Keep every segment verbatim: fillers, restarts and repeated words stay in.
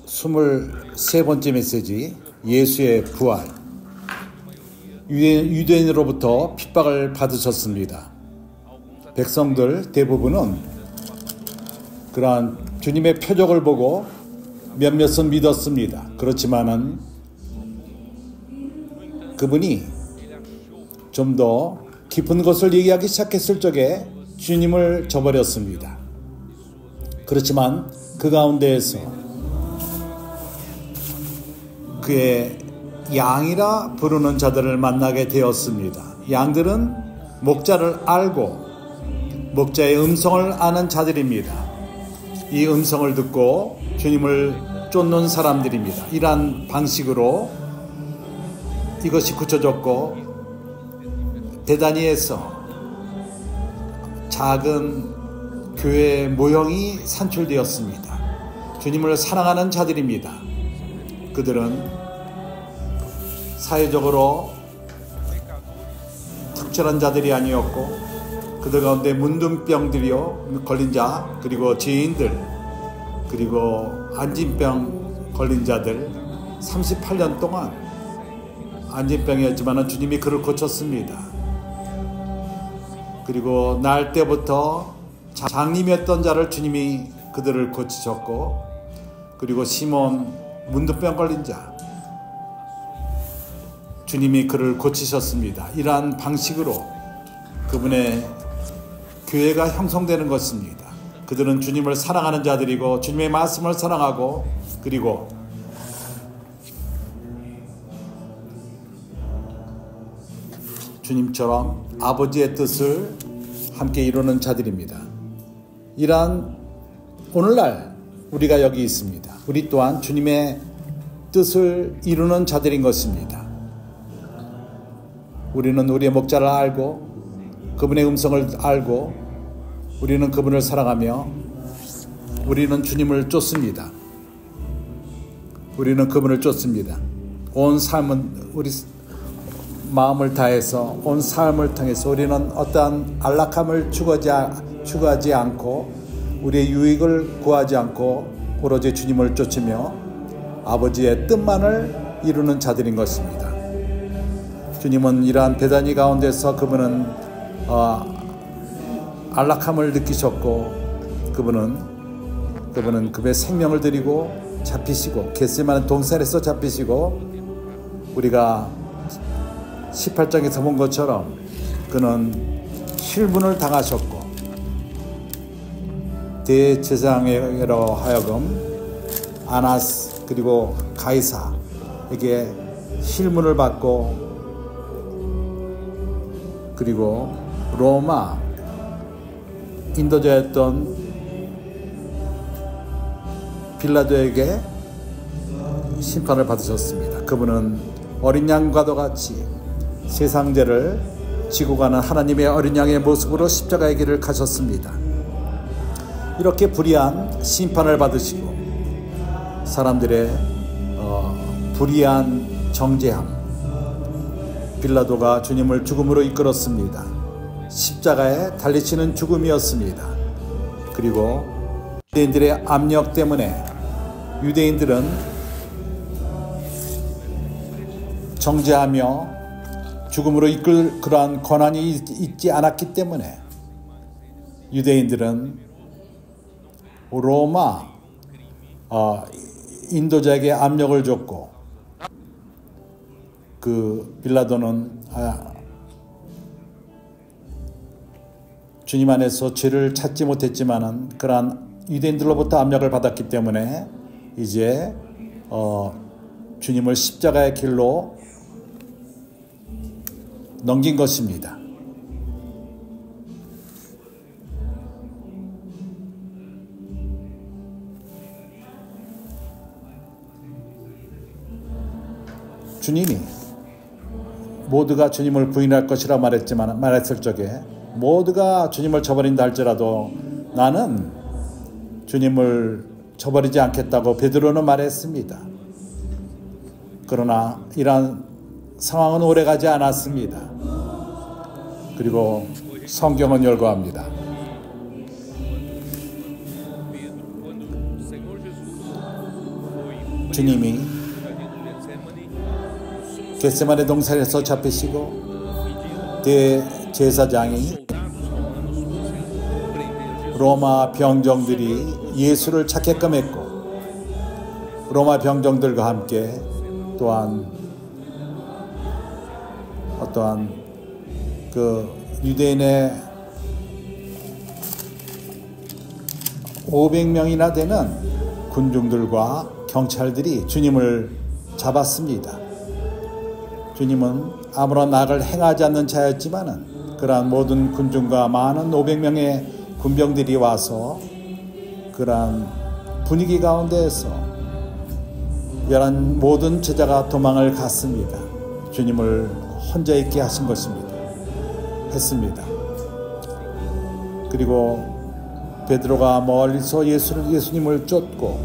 스물세 번째 메시지, 예수의 부활. 유대인으로부터 핍박을 받으셨습니다. 백성들 대부분은 그러한 주님의 표적을 보고 몇몇은 믿었습니다. 그렇지만은 그분이 좀 더 깊은 것을 얘기하기 시작했을 적에 주님을 저버렸습니다. 그렇지만 그 가운데에서 그의 양이라 부르는 자들을 만나게 되었습니다. 양들은 목자를 알고 목자의 음성을 아는 자들입니다. 이 음성을 듣고 주님을 쫓는 사람들입니다. 이러한 방식으로 이것이 굳혀졌고 베다니에서 작은 교회 모형이 산출되었습니다. 주님을 사랑하는 자들입니다. 그들은 사회적으로 특별한 자들이 아니었고 그들 가운데 문둥병들이요 걸린 자, 그리고 죄인들, 그리고 안진병 걸린 자들, 삼십팔 년 동안 안진병이었지만 주님이 그를 고쳤습니다. 그리고 날 때부터 장님이었던 자를 주님이 그들을 고치셨고, 그리고 시몬 문둥병 걸린 자, 주님이 그를 고치셨습니다. 이러한 방식으로 그분의 교회가 형성되는 것입니다. 그들은 주님을 사랑하는 자들이고 주님의 말씀을 사랑하고, 그리고 주님처럼 아버지의 뜻을 함께 이루는 자들입니다. 이러한 오늘날 우리가 여기 있습니다. 우리 또한 주님의 뜻을 이루는 자들인 것입니다. 우리는 우리의 목자를 알고 그분의 음성을 알고 우리는 그분을 사랑하며 우리는 주님을 쫓습니다. 우리는 그분을 쫓습니다. 온 삶은 우리 마음을 다해서 온 삶을 통해서 우리는 어떠한 안락함을 추구하지, 추구하지 않고 우리의 유익을 구하지 않고 오로지 주님을 쫓으며 아버지의 뜻만을 이루는 자들인 것입니다. 주님은 이러한 베다니 가운데서 그분은 어, 안락함을 느끼셨고 그분은 그분은 그분의 생명을 드리고 잡히시고 겟세마네 동산에서 잡히시고 우리가 십팔 장에서 본 것처럼 그는 실문을 당하셨고 대제사장으로 하여금 아나스 그리고 가이사에게 실문을 받고 그리고 로마 인도자였던 빌라도에게 심판을 받으셨습니다. 그분은 어린 양과도 같이 세상 죄를 지고 가는 하나님의 어린 양의 모습으로 십자가의 길을 가셨습니다. 이렇게 불의한 심판을 받으시고 사람들의 어, 불의한 정죄함, 빌라도가 주님을 죽음으로 이끌었습니다. 십자가에 달리치는 죽음이었습니다. 그리고 유대인들의 압력 때문에 유대인들은 정죄하며 죽음으로 이끌 그러한 권한이 있지 않았기 때문에 유대인들은 로마 어, 인도자에게 압력을 줬고 그 빌라도는 아, 주님 안에서 죄를 찾지 못했지만은 그러한 유대인들로부터 압력을 받았기 때문에 이제 어, 주님을 십자가의 길로 넘긴 것입니다. 주님이 모두가 주님을 부인할 것이라 말했지만 말했을 적에 모두가 주님을 저버린다 할지라도 나는 주님을 저버리지 않겠다고 베드로는 말했습니다. 그러나 이러한 상황은 오래가지 않았습니다. 그리고 성경은 열거합니다. 주님이 겟세마네 동산에서 잡히시고 대제사장이 로마 병정들이 예수를 찾게끔 했고 로마 병정들과 함께 또한 어떠한 그 유대인의 오백 명이나 되는 군중들과 경찰들이 주님을 잡았습니다. 주님은 아무런 악을 행하지 않는 자였지만은 그러한 모든 군중과 많은 오백 명의 군병들이 와서 그러한 분위기 가운데에서 이런 모든 제자가 도망을 갔습니다. 주님을 혼자 있게 하신 것입니다. 했습니다. 그리고 베드로가 멀리서 예수를, 예수님을 쫓고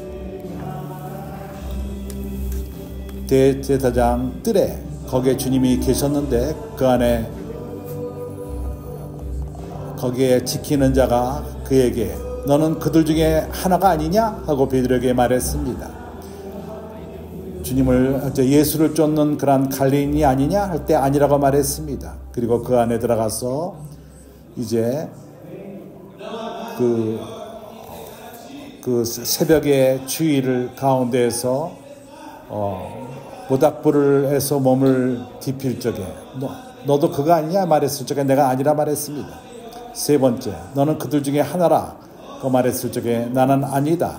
대제사장 뜰에 거기에 주님이 계셨는데 그 안에 거기에 지키는 자가 그에게 너는 그들 중에 하나가 아니냐? 하고 베드로에게 말했습니다. 주님을 예수를 쫓는 그런 갈릴리 아니냐? 할 때 아니라고 말했습니다. 그리고 그 안에 들어가서 이제 그, 그 새벽의 추위를 가운데에서 어, 모닥불을 해서 몸을 디필 적에 너, 너도 그거 아니냐 말했을 적에 내가 아니라 말했습니다. 세 번째, 너는 그들 중에 하나라 그 말했을 적에 나는 아니다.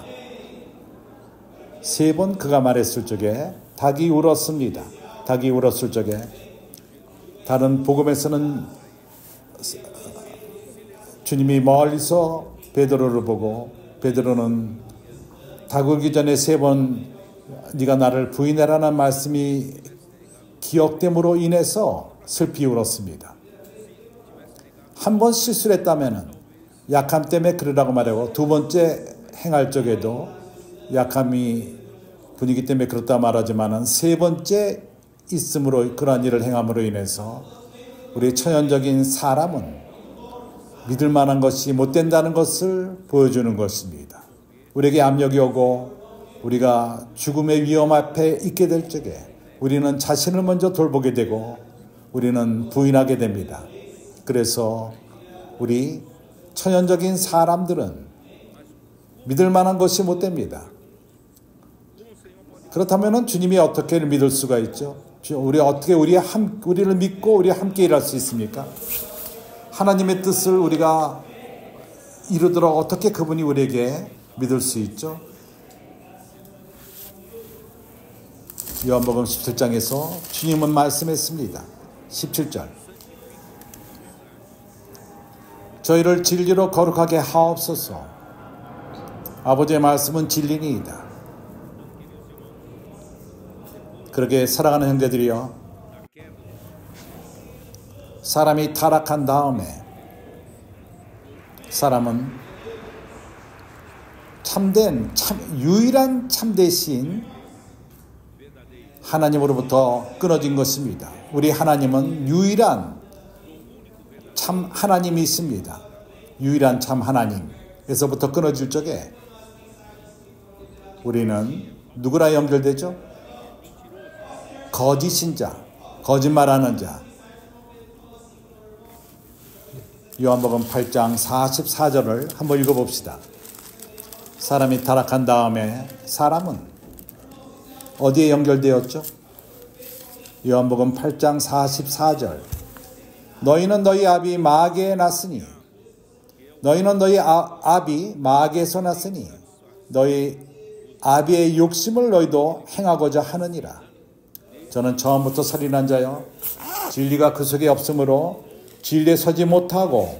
세 번 그가 말했을 적에 닭이 울었습니다. 닭이 울었을 적에 다른 복음에서는 주님이 멀리서 베드로를 보고 베드로는 닭 울기 전에 세 번 네가 나를 부인해라는 말씀이 기억됨으로 인해서 슬피 울었습니다. 한 번 실수를 했다면 약함 때문에 그러라고 말하고 두 번째 행할 적에도 약함이 분위기 때문에 그렇다 말하지만은 세 번째 있음으로 그러한 일을 행함으로 인해서 우리 천연적인 사람은 믿을 만한 것이 못 된다는 것을 보여주는 것입니다. 우리에게 압력이 오고 우리가 죽음의 위험 앞에 있게 될 적에 우리는 자신을 먼저 돌보게 되고 우리는 부인하게 됩니다. 그래서 우리 천연적인 사람들은 믿을 만한 것이 못 됩니다. 그렇다면 주님이 어떻게 믿을 수가 있죠? 우리 어떻게 우리 함, 우리를 믿고 우리 함께 일할 수 있습니까? 하나님의 뜻을 우리가 이루도록 어떻게 그분이 우리에게 믿을 수 있죠? 요한복음 십칠 장에서 주님은 말씀했습니다. 십칠 절 저희를 진리로 거룩하게 하옵소서. 아버지의 말씀은 진리니이다. 그러게 사랑하는 형제들이여, 사람이 타락한 다음에 사람은 참된 참 유일한 참되신 하나님으로부터 끊어진 것입니다. 우리 하나님은 유일한 참 하나님이십니다. 유일한 참 하나님에서부터 끊어질 적에 우리는 누구랑 연결되죠? 거짓인 자, 거짓말하는 자. 요한복음 팔 장 사십사 절을 한번 읽어봅시다. 사람이 타락한 다음에 사람은 어디에 연결되었죠? 요한복음 팔 장 사십사 절 너희는 너희 아비 마귀에 났으니 너희는 너희 아, 아비 마귀에서 났으니 너희 아비의 욕심을 너희도 행하고자 하느니라. 저는 처음부터 살인한 자요 진리가 그 속에 없으므로 진리에 서지 못하고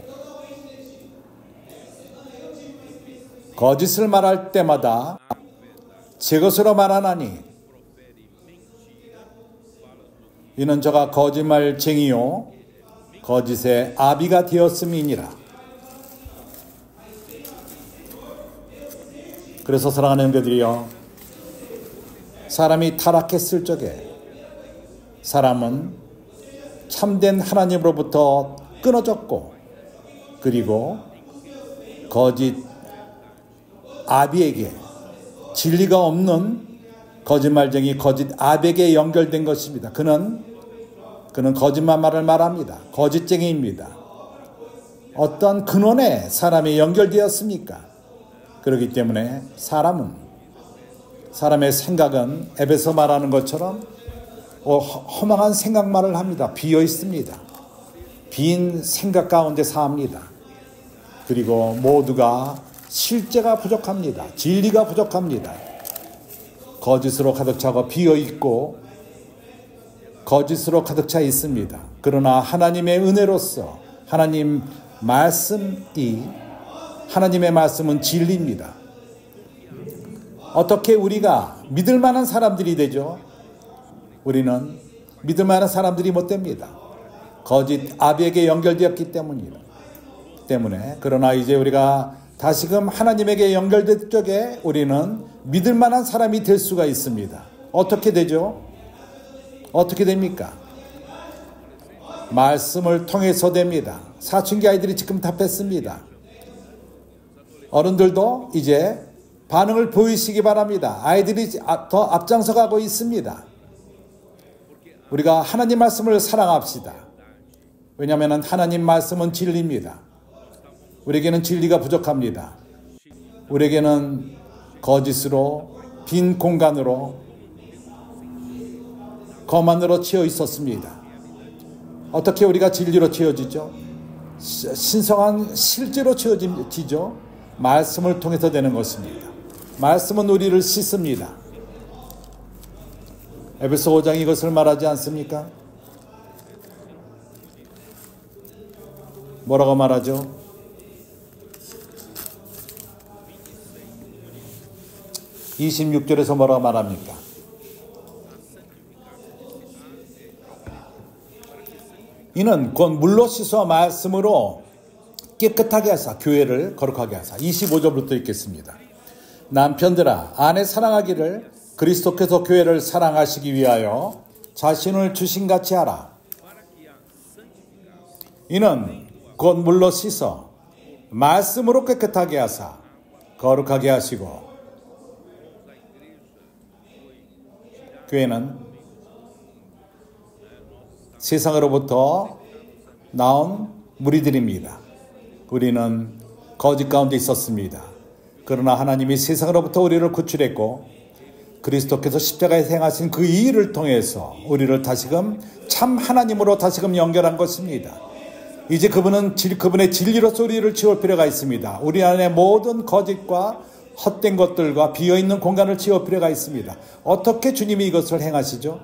거짓을 말할 때마다 제 것으로 말하나니 이는 저가 거짓말쟁이요 거짓의 아비가 되었음이니라. 그래서 사랑하는 형제들이여, 사람이 타락했을 적에 사람은 참된 하나님으로부터 끊어졌고 그리고 거짓 아비에게 진리가 없는 거짓말쟁이 거짓 아벡에 연결된 것입니다. 그는 그는 거짓말을 말합니다. 거짓쟁이입니다. 어떤 근원에 사람이 연결되었습니까? 그렇기 때문에 사람은 사람의 생각은 에베소 말하는 것처럼 허망한 생각만을 합니다. 비어 있습니다. 빈 생각 가운데 삽니다. 그리고 모두가 실제가 부족합니다. 진리가 부족합니다. 거짓으로 가득 차고 비어 있고 거짓으로 가득 차 있습니다. 그러나 하나님의 은혜로서 하나님 말씀이 하나님의 말씀은 진리입니다. 어떻게 우리가 믿을 만한 사람들이 되죠? 우리는 믿을 만한 사람들이 못 됩니다. 거짓 아비에게 연결되었기 때문이다. 때문에 그러나 이제 우리가 다시금 하나님에게 연결될 적에 우리는 믿을 만한 사람이 될 수가 있습니다. 어떻게 되죠? 어떻게 됩니까? 말씀을 통해서 됩니다. 사춘기 아이들이 지금 답했습니다. 어른들도 이제 반응을 보이시기 바랍니다. 아이들이 더 앞장서 가고 있습니다. 우리가 하나님 말씀을 사랑합시다. 왜냐하면 하나님 말씀은 진리입니다. 우리에게는 진리가 부족합니다. 우리에게는 거짓으로 빈 공간으로 거만으로 채워 있었습니다. 어떻게 우리가 진리로 채워지죠? 신성한 실제로 채워지죠? 말씀을 통해서 되는 것입니다. 말씀은 우리를 씻습니다. 에베소 오 장이 이것을 말하지 않습니까? 뭐라고 말하죠? 이십육 절에서 뭐라고 말합니까? 이는 곧 물로 씻어 말씀으로 깨끗하게 하사 교회를 거룩하게 하사. 이십오 절부터 읽겠습니다. 남편들아 아내 사랑하기를 그리스도께서 교회를 사랑하시기 위하여 자신을 주신같이 하라. 이는 곧 물로 씻어 말씀으로 깨끗하게 하사 거룩하게 하시고. 교회는 세상으로부터 나온 무리들입니다. 우리는 거짓 가운데 있었습니다. 그러나 하나님이 세상으로부터 우리를 구출했고 그리스도께서 십자가에 행하신 그 일을 통해서 우리를 다시금 참 하나님으로 다시금 연결한 것입니다. 이제 그분은 그분의 진리로서 우리를 채울 필요가 있습니다. 우리 안에 모든 거짓과 헛된 것들과 비어있는 공간을 채울 필요가 있습니다. 어떻게 주님이 이것을 행하시죠?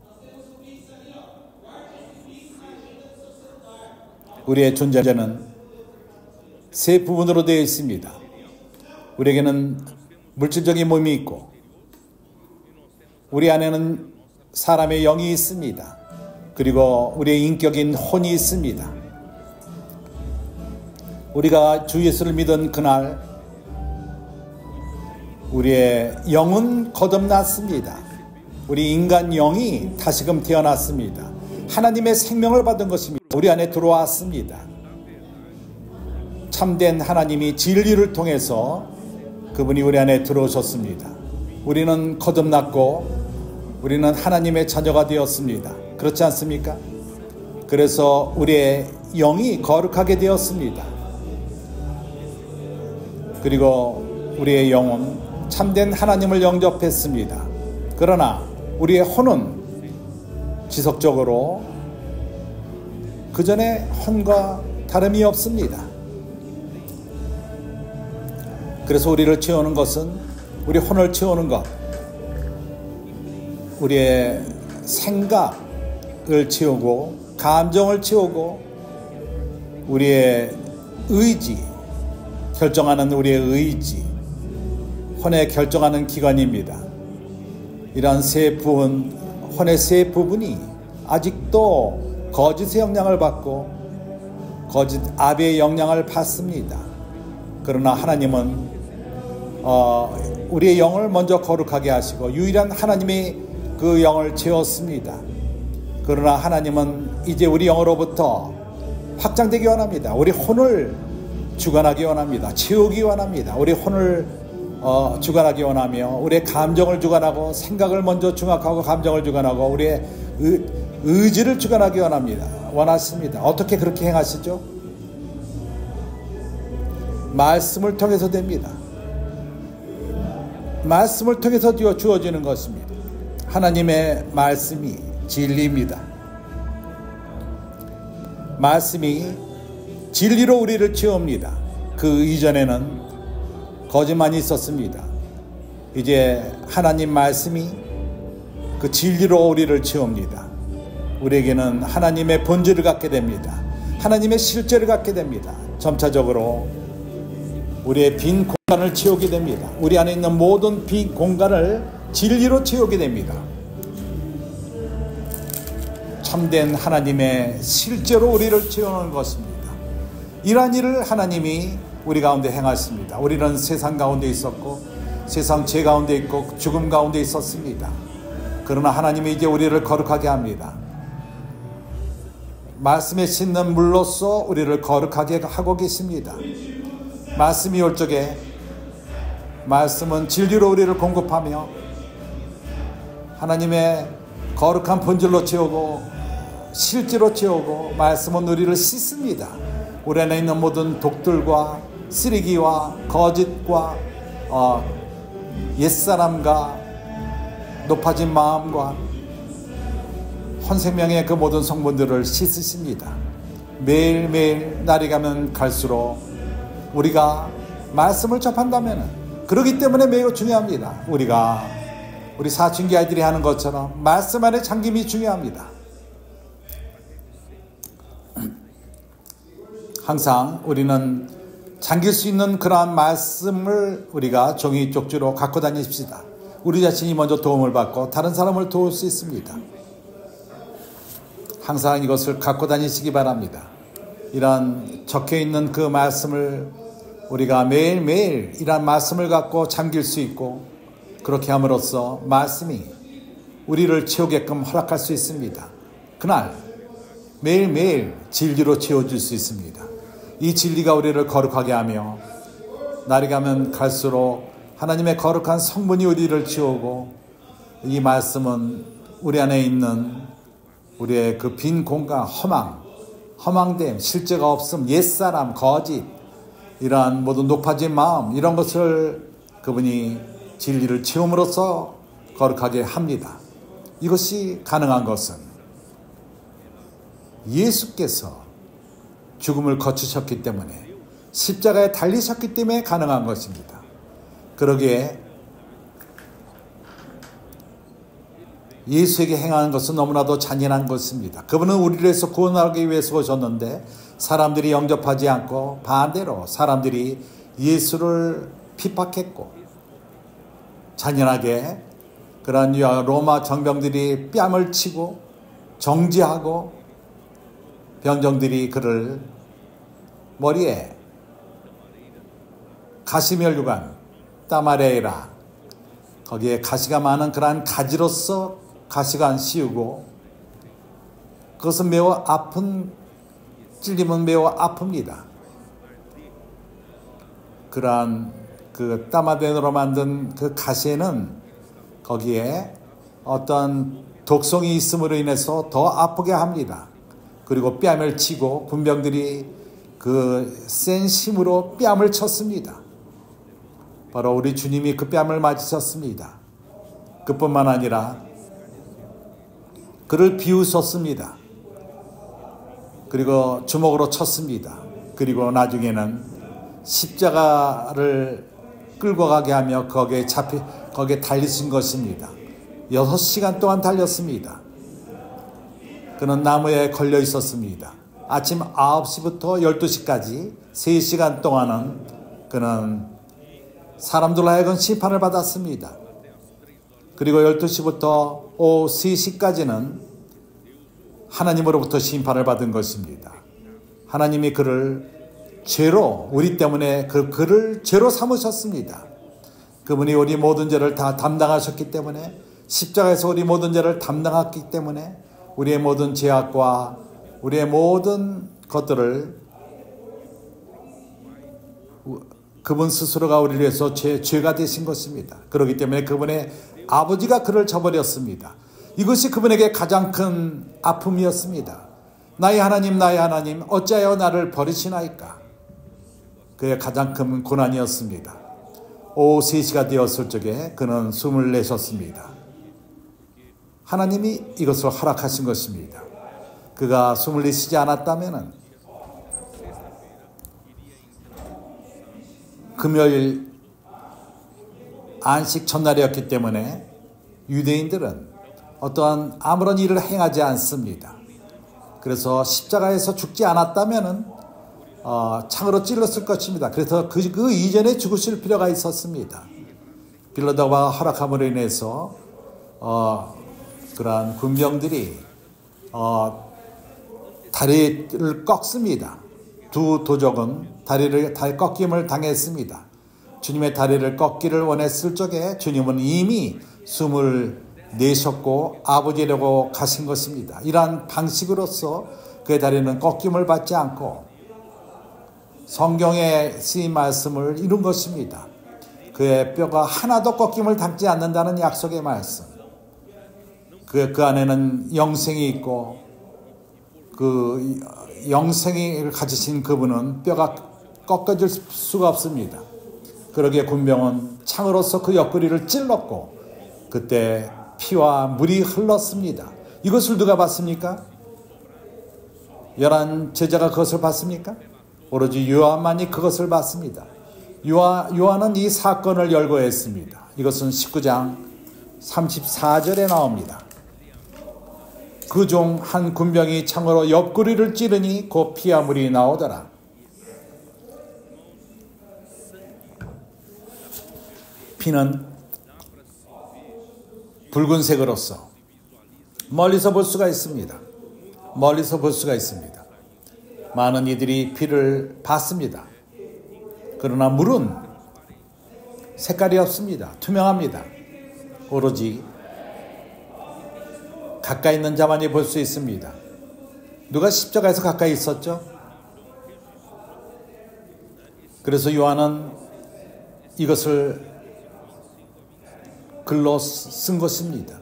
우리의 존재는 세 부분으로 되어 있습니다. 우리에게는 물질적인 몸이 있고 우리 안에는 사람의 영이 있습니다. 그리고 우리의 인격인 혼이 있습니다. 우리가 주 예수를 믿은 그날 우리의 영은 거듭났습니다. 우리 인간 영이 다시금 태어났습니다. 하나님의 생명을 받은 것입니다. 우리 안에 들어왔습니다. 참된 하나님이 진리를 통해서 그분이 우리 안에 들어오셨습니다. 우리는 거듭났고 우리는 하나님의 자녀가 되었습니다. 그렇지 않습니까? 그래서 우리의 영이 거룩하게 되었습니다. 그리고 우리의 영은 참된 하나님을 영접했습니다. 그러나 우리의 혼은 지속적으로 그 전에 혼과 다름이 없습니다. 그래서 우리를 채우는 것은 우리 혼을 채우는 것, 우리의 생각을 채우고 감정을 채우고 우리의 의지, 결정하는 우리의 의지, 혼에 결정하는 기관입니다. 이러한 세 부분, 혼의 세 부분이 아직도 거짓의 영향을 받고 거짓 아비의 영향을 받습니다. 그러나 하나님은 어, 우리의 영을 먼저 거룩하게 하시고 유일한 하나님이 그 영을 채웠습니다. 그러나 하나님은 이제 우리 영으로부터 확장되기 원합니다. 우리 혼을 주관하기 원합니다. 채우기 원합니다. 우리 혼을 어, 주관하기 원하며 우리의 감정을 주관하고 생각을 먼저 중앙하고 감정을 주관하고 우리의 의, 의지를 주관하기 원합니다. 원하십니다. 어떻게 그렇게 행하시죠? 말씀을 통해서 됩니다. 말씀을 통해서 주어지는 것입니다. 하나님의 말씀이 진리입니다. 말씀이 진리로 우리를 채웁니다. 그 이전에는 거짓만이 있었습니다. 이제 하나님 말씀이 그 진리로 우리를 채웁니다. 우리에게는 하나님의 본질을 갖게 됩니다. 하나님의 실제를 갖게 됩니다. 점차적으로 우리의 빈 공간을 채우게 됩니다. 우리 안에 있는 모든 빈 공간을 진리로 채우게 됩니다. 참된 하나님의 실제로 우리를 채우는 것입니다. 이러한 일을 하나님이 우리 가운데 행하십니다. 우리는 세상 가운데 있었고 세상 죄 가운데 있고 죽음 가운데 있었습니다. 그러나 하나님이 이제 우리를 거룩하게 합니다. 말씀에 씻는 물로써 우리를 거룩하게 하고 계십니다. 말씀이 올 적에 말씀은 진리로 우리를 공급하며 하나님의 거룩한 본질로 채우고 실제로 채우고 말씀은 우리를 씻습니다. 우리 안에 있는 모든 독들과 쓰레기와 거짓과 어, 옛사람과 높아진 마음과 헌생명의 그 모든 성분들을 씻으십니다. 매일매일 날이 가면 갈수록 우리가 말씀을 접한다면 그렇기 때문에 매우 중요합니다. 우리가 우리 사춘기 아이들이 하는 것처럼 말씀 안에 잠김이 중요합니다. 항상 우리는 잠길 수 있는 그러한 말씀을 우리가 종이 쪽지로 갖고 다니십시다. 우리 자신이 먼저 도움을 받고 다른 사람을 도울 수 있습니다. 항상 이것을 갖고 다니시기 바랍니다. 이런 적혀있는 그 말씀을 우리가 매일매일 이러한 말씀을 갖고 잠길 수 있고 그렇게 함으로써 말씀이 우리를 채우게끔 허락할 수 있습니다. 그날 매일매일 진리로 채워줄 수 있습니다. 이 진리가 우리를 거룩하게 하며 날이 가면 갈수록 하나님의 거룩한 성분이 우리를 채우고 이 말씀은 우리 안에 있는 우리의 그 빈 공간, 허망, 허망됨, 실제가 없음, 옛사람, 거짓 이러한 모든 높아진 마음 이런 것을 그분이 진리를 채움으로써 거룩하게 합니다. 이것이 가능한 것은 예수께서 죽음을 거치셨기 때문에 십자가에 달리셨기 때문에 가능한 것입니다. 그러기에 예수에게 행하는 것은 너무나도 잔인한 것입니다. 그분은 우리를 위해서 구원하기 위해서 오셨는데 사람들이 영접하지 않고 반대로 사람들이 예수를 핍박했고 잔인하게 그런 로마 정병들이 뺨을 치고 정지하고 병정들이 그를 머리에 가시면류관 따마레이라 거기에 가시가 많은 그러한 가지로서 가시관 씌우고 그것은 매우 아픈 찔림은 매우 아픕니다. 그러한 그 따마덴으로 만든 그 가시에는 거기에 어떤 독성이 있음으로 인해서 더 아프게 합니다. 그리고 뺨을 치고 군병들이 그 센 힘으로 뺨을 쳤습니다. 바로 우리 주님이 그 뺨을 맞으셨습니다. 그뿐만 아니라 그를 비웃었습니다. 그리고 주먹으로 쳤습니다. 그리고 나중에는 십자가를 끌고 가게 하며 거기에 잡히 거기에 달리신 것입니다. 여섯 시간 동안 달렸습니다. 그는 나무에 걸려 있었습니다. 아침 아홉 시부터 열두 시까지 세 시간 동안은 그는 사람들로 하여금 심판을 받았습니다. 그리고 열두 시부터 오후 세 시까지는 하나님으로부터 심판을 받은 것입니다. 하나님이 그를 죄로 우리 때문에 그 그를 죄로 삼으셨습니다. 그분이 우리 모든 죄를 다 담당하셨기 때문에 십자가에서 우리 모든 죄를 담당했기 때문에 우리의 모든 죄악과 우리의 모든 것들을 그분 스스로가 우리를 위해서 죄, 죄가 되신 것입니다. 그렇기 때문에 그분의 아버지가 그를 쳐버렸습니다. 이것이 그분에게 가장 큰 아픔이었습니다. 나의 하나님, 나의 하나님, 어찌하여 나를 버리시나이까? 그의 가장 큰 고난이었습니다. 오후 세 시가 되었을 적에 그는 숨을 내셨습니다. 하나님이 이것을 허락하신 것입니다. 그가 숨을 내쉬지 않았다면 금요일 안식 첫날이었기 때문에 유대인들은 어떠한 아무런 일을 행하지 않습니다. 그래서 십자가에서 죽지 않았다면 어, 창으로 찔렀을 것입니다. 그래서 그, 그 이전에 죽으실 필요가 있었습니다. 빌라도가 허락함으로 인해서 어, 그러한 군병들이 어, 다리를 꺾습니다. 두 도적은 다리를 다리 꺾임을 당했습니다. 주님의 다리를 꺾기를 원했을 적에 주님은 이미 숨을 내셨고 아버지라고 가신 것입니다. 이러한 방식으로서 그의 다리는 꺾임을 받지 않고 성경에 쓰인 말씀을 이룬 것입니다. 그의 뼈가 하나도 꺾임을 당지 않는다는 약속의 말씀. 그, 그 안에는 영생이 있고 그 영생을 가지신 그분은 뼈가 꺾어질 수가 없습니다. 그러기에 군병은 창으로서 그 옆구리를 찔렀고 그때 피와 물이 흘렀습니다. 이것을 누가 봤습니까? 열한 제자가 그것을 봤습니까? 오로지 요한만이 그것을 봤습니다. 요한, 요한은 이 사건을 열거했습니다. 이것은 십구 장 삼십사 절에 나옵니다. 그 중 한 군병이 창으로 옆구리를 찌르니 곧 피와 물이 나오더라. 피는 붉은색으로서 멀리서 볼 수가 있습니다. 멀리서 볼 수가 있습니다. 많은 이들이 피를 봤습니다. 그러나 물은 색깔이 없습니다. 투명합니다. 오로지 가까이 있는 자만이 볼 수 있습니다. 누가 십자가에서 가까이 있었죠? 그래서 요한은 이것을 글로 쓴 것입니다.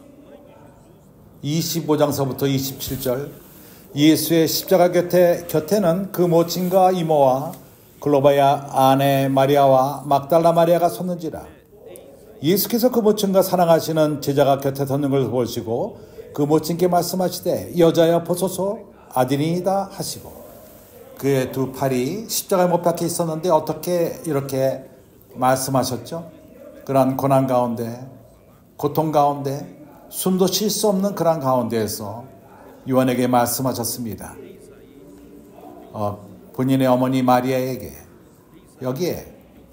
이십오 장서부터 이십칠 절 예수의 십자가 곁에, 곁에는 그 모친과 이모와 글로바의 아내 마리아와 막달라 마리아가 섰는지라. 예수께서 그 모친과 사랑하시는 제자가 곁에 섰는 걸 보시고 그 모친께 말씀하시되 여자여 보소서 아들이니이다 하시고 그의 두 팔이 십자가에 못 박혀 있었는데 어떻게 이렇게 말씀하셨죠? 그러한 고난 가운데 고통 가운데 숨도 쉴 수 없는 그러한 가운데에서 요한에게 말씀하셨습니다. 어, 본인의 어머니 마리아에게 여기에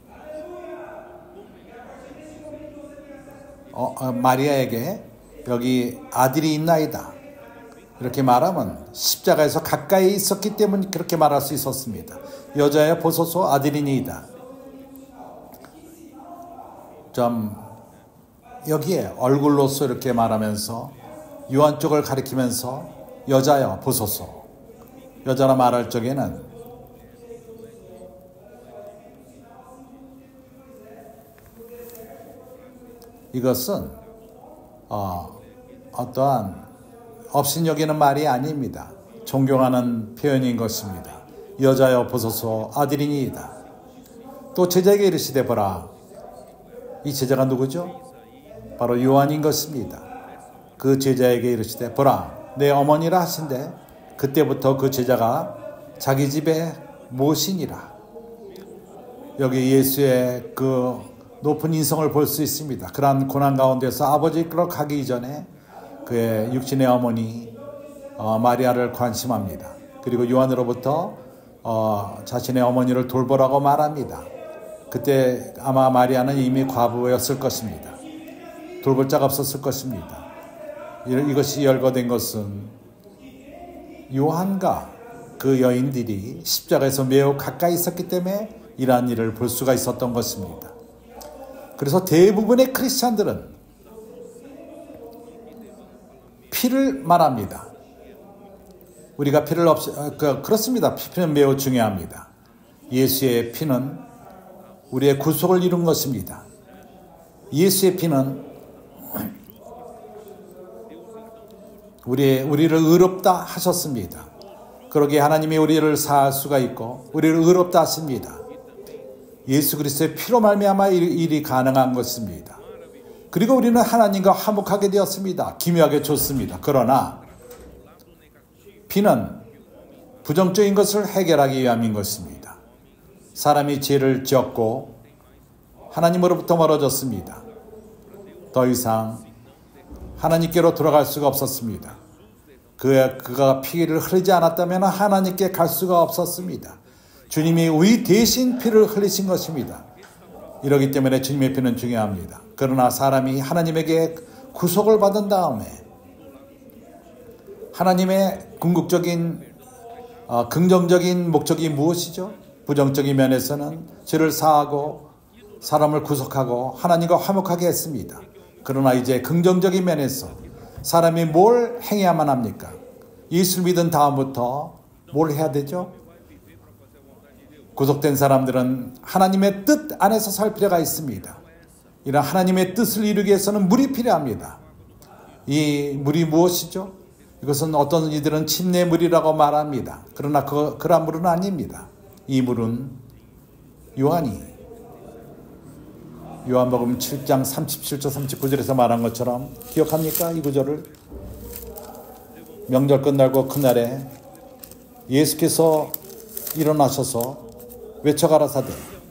어, 어, 마리아에게 여기 아들이 있나이다 이렇게 말하면 십자가에서 가까이 있었기 때문에 그렇게 말할 수 있었습니다. 여자여 보소서 아들이니이다. 좀 여기에 얼굴로서 이렇게 말하면서 요한 쪽을 가리키면서 여자여 보소서 여자라 말할 적에는 이것은 어, 어떠한 업신여기는 말이 아닙니다. 존경하는 표현인 것입니다. 여자여 보소서 아들이니이다. 또 제자에게 이르시되 보라. 이 제자가 누구죠? 바로 요한인 것입니다. 그 제자에게 이르시되 보라 내 어머니라 하신데 그때부터 그 제자가 자기 집에 모시니라. 여기 예수의 그 높은 인성을 볼 수 있습니다. 그러한 고난 가운데서 아버지께로 가기 이전에 그의 육신의 어머니 어, 마리아를 관심합니다. 그리고 요한으로부터 어, 자신의 어머니를 돌보라고 말합니다. 그때 아마 마리아는 이미 과부였을 것입니다. 돌볼 자가 없었을 것입니다. 이것이 열거된 것은 요한과 그 여인들이 십자가에서 매우 가까이 있었기 때문에 이러한 일을 볼 수가 있었던 것입니다. 그래서 대부분의 크리스찬들은 피를 말합니다. 우리가 피를 없이 그, 그렇습니다. 피는 매우 중요합니다. 예수의 피는 우리의 구속을 이룬 것입니다. 예수의 피는 우리, 우리를 의롭다 하셨습니다. 그러기에 하나님이 우리를 사할 수가 있고 우리를 의롭다 하십니다. 예수 그리스도의 피로 말미암아 일이 가능한 것입니다. 그리고 우리는 하나님과 화목하게 되었습니다. 기묘하게 좋습니다. 그러나 피는 부정적인 것을 해결하기 위함인 것입니다. 사람이 죄를 지었고 하나님으로부터 멀어졌습니다. 더 이상 하나님께로 돌아갈 수가 없었습니다. 그, 그가 피를 흐르지 않았다면 하나님께 갈 수가 없었습니다. 주님이 우리 대신 피를 흘리신 것입니다. 이러기 때문에 주님의 피는 중요합니다. 그러나 사람이 하나님에게 구속을 받은 다음에 하나님의 궁극적인 어, 긍정적인 목적이 무엇이죠? 부정적인 면에서는 죄를 사하고 사람을 구속하고 하나님과 화목하게 했습니다. 그러나 이제 긍정적인 면에서 사람이 뭘 행해야만 합니까? 예수를 믿은 다음부터 뭘 해야 되죠? 구속된 사람들은 하나님의 뜻 안에서 살 필요가 있습니다. 이런 하나님의 뜻을 이루기 위해서는 물이 필요합니다. 이 물이 무엇이죠? 이것은 어떤 이들은 침례물이라고 말합니다. 그러나 그, 그런 물은 아닙니다. 이 물은 요한이 요한복음 칠 장 삼십칠 절 삼십구 절에서 말한 것처럼 기억합니까? 이 구절을 명절 끝나고 그날에 예수께서 일어나셔서 외쳐가라사대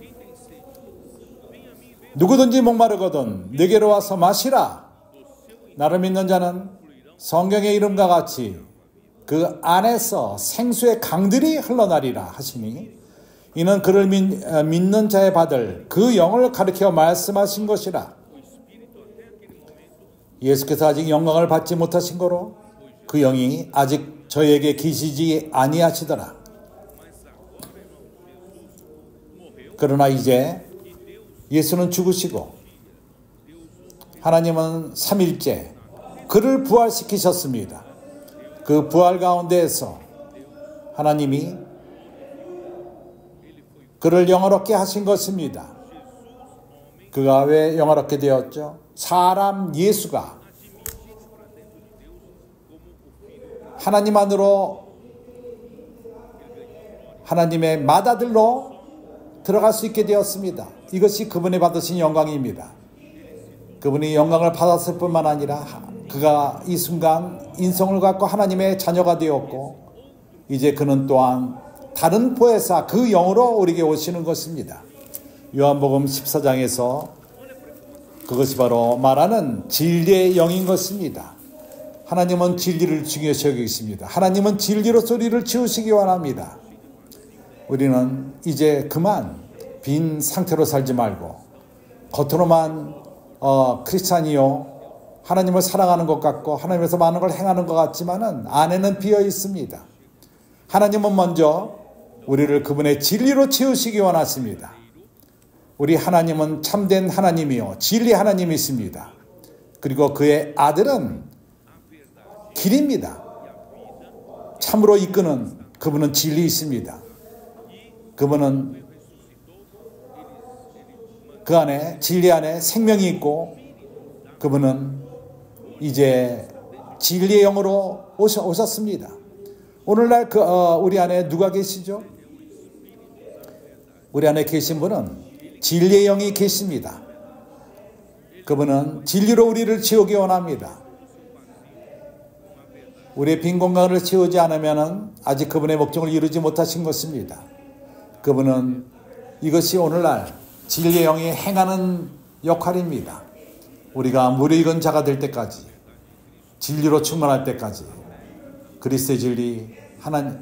누구든지 목마르거든 내게로 와서 마시라. 나를 믿는 자는 성경의 이름과 같이 그 안에서 생수의 강들이 흘러나리라 하시니 이는 그를 믿, 믿는 자에 받을 그 영을 가리켜 말씀하신 것이라. 예수께서 아직 영광을 받지 못하신 거로 그 영이 아직 저에게 계시지 아니하시더라. 그러나 이제 예수는 죽으시고 하나님은 삼일째 그를 부활시키셨습니다. 그 부활 가운데에서 하나님이 그를 영화롭게 하신 것입니다. 그가 왜 영화롭게 되었죠? 사람 예수가 하나님 안으로 하나님의 맏아들로 들어갈 수 있게 되었습니다. 이것이 그분이 받으신 영광입니다. 그분이 영광을 받았을 뿐만 아니라 그가 이 순간 인성을 갖고 하나님의 자녀가 되었고 이제 그는 또한 다른 보혜사 그 영으로 우리에게 오시는 것입니다. 요한복음 십사 장에서 그것이 바로 말하는 진리의 영인 것입니다. 하나님은 진리를 중요시 여기고 있습니다. 하나님은 진리로서 우리를 치우시기 원합니다. 우리는 이제 그만 빈 상태로 살지 말고 겉으로만 어, 크리스찬이요 하나님을 사랑하는 것 같고 하나님에서 많은 걸 행하는 것 같지만은 안에는 비어 있습니다. 하나님은 먼저 우리를 그분의 진리로 채우시기 원하십니다. 우리 하나님은 참된 하나님이요 진리 하나님이십니다. 그리고 그의 아들은 길입니다. 참으로 이끄는 그분은 진리이십니다. 그분은 그 안에 진리 안에 생명이 있고 그분은 이제 진리의 영으로 오셨습니다. 오늘날 그 어, 우리 안에 누가 계시죠? 우리 안에 계신 분은 진리의 영이 계십니다. 그분은 진리로 우리를 채우기 원합니다. 우리의 빈 공간을 채우지 않으면 아직 그분의 목적을 이루지 못하신 것입니다. 그분은 이것이 오늘날 진리의 영이 행하는 역할입니다. 우리가 무르익은 자가 될 때까지 진리로 충만할 때까지 그리스도의 진리 하나님,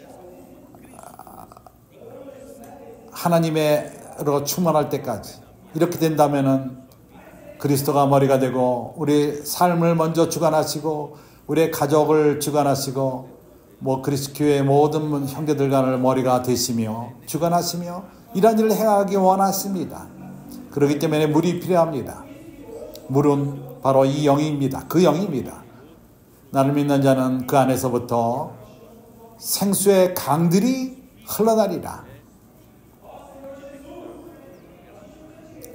하나님으로 충만할 때까지 이렇게 된다면은 그리스도가 머리가 되고 우리 삶을 먼저 주관하시고 우리의 가족을 주관하시고 뭐 그리스도 교회의 모든 형제들 간을 머리가 되시며 주관하시며 이런 일을 행하기 원하십니다. 그렇기 때문에 물이 필요합니다. 물은 바로 이 영입니다. 그 영입니다. 나를 믿는 자는 그 안에서부터 생수의 강들이 흘러나리라.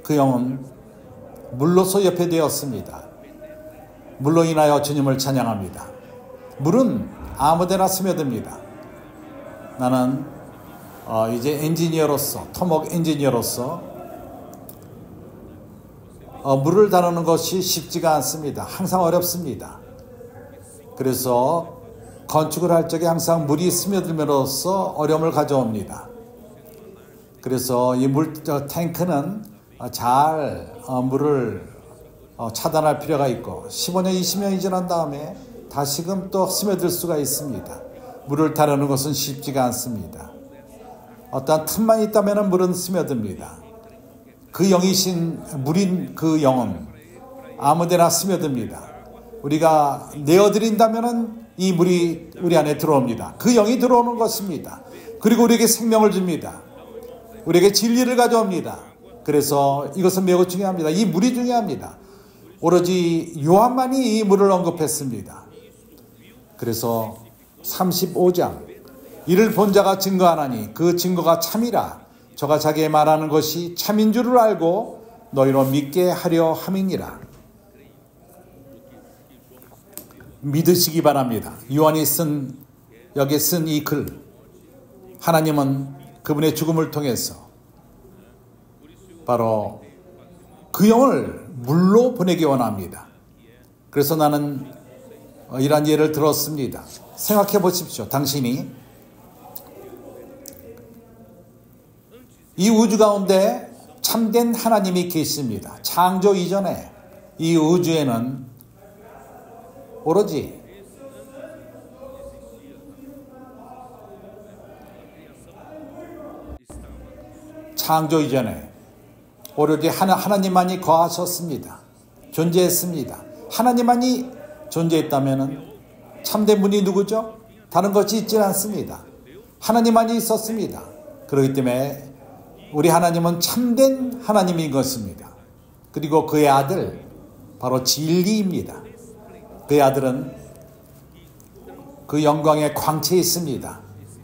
그 영은 물로서 예표되었습니다. 물로 인하여 주님을 찬양합니다. 물은 아무데나 스며듭니다. 나는 어 이제 엔지니어로서, 토목 엔지니어로서 어 물을 다루는 것이 쉽지가 않습니다. 항상 어렵습니다. 그래서 건축을 할 적에 항상 물이 스며들면서 어려움을 가져옵니다. 그래서 이 물 탱크는 잘 어, 물을 어, 차단할 필요가 있고 십오 년, 이십 년이 지난 다음에 다시금 또 스며들 수가 있습니다. 물을 다루는 것은 쉽지가 않습니다. 어떠한 틈만 있다면 물은 스며듭니다. 그 영이신 물인 그 영은 아무데나 스며듭니다. 우리가 내어드린다면 이 물이 우리 안에 들어옵니다. 그 영이 들어오는 것입니다. 그리고 우리에게 생명을 줍니다. 우리에게 진리를 가져옵니다. 그래서 이것은 매우 중요합니다. 이 물이 중요합니다. 오로지 요한만이 이 물을 언급했습니다. 그래서 삼십오 장 이를 본 자가 증거하나니 그 증거가 참이라 저가 자기의 말하는 것이 참인 줄을 알고 너희로 믿게 하려 함이니라. 믿으시기 바랍니다. 요한이 쓴 여기에 쓴 이 글, 하나님은 그분의 죽음을 통해서 바로 그 영을 물로 보내기 원합니다. 그래서 나는 이러한 예를 들었습니다. 생각해 보십시오. 당신이 이 우주 가운데 참된 하나님이 계십니다. 창조 이전에 이 우주에는 오로지 창조 이전에 오로지 하나, 하나님만이 거하셨습니다. 존재했습니다. 하나님만이 존재했다면 참된 분이 누구죠? 다른 것이 있지 않습니다. 하나님만이 있었습니다. 그렇기 때문에 우리 하나님은 참된 하나님인 것입니다. 그리고 그의 아들 바로 진리입니다. 그의 아들은 그 영광의 광채에 있습니다.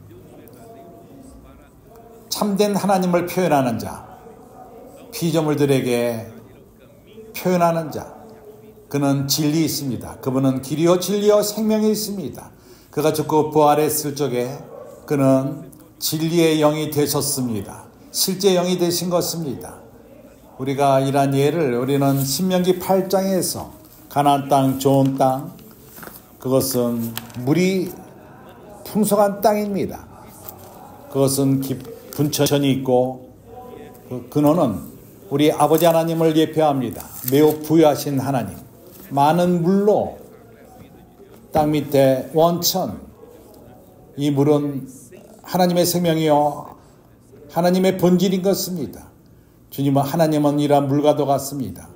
참된 하나님을 표현하는 자, 피조물들에게 표현하는 자, 그는 진리 있습니다. 그분은 길이요 진리요 생명이 있습니다. 그가 죽고 부활했을 적에 그는 진리의 영이 되셨습니다. 실제 영이 되신 것입니다. 우리가 이러한 예를 우리는 신명기 팔 장에서 가나안 땅, 좋은 땅, 그것은 물이 풍성한 땅입니다. 그것은 깊은 천이 있고 그 근원은 우리 아버지 하나님을 예표합니다. 매우 부유하신 하나님, 많은 물로 땅 밑에 원천, 이 물은 하나님의 생명이요 하나님의 본질인 것입니다. 주님은 하나님은 이러한 물과도 같습니다.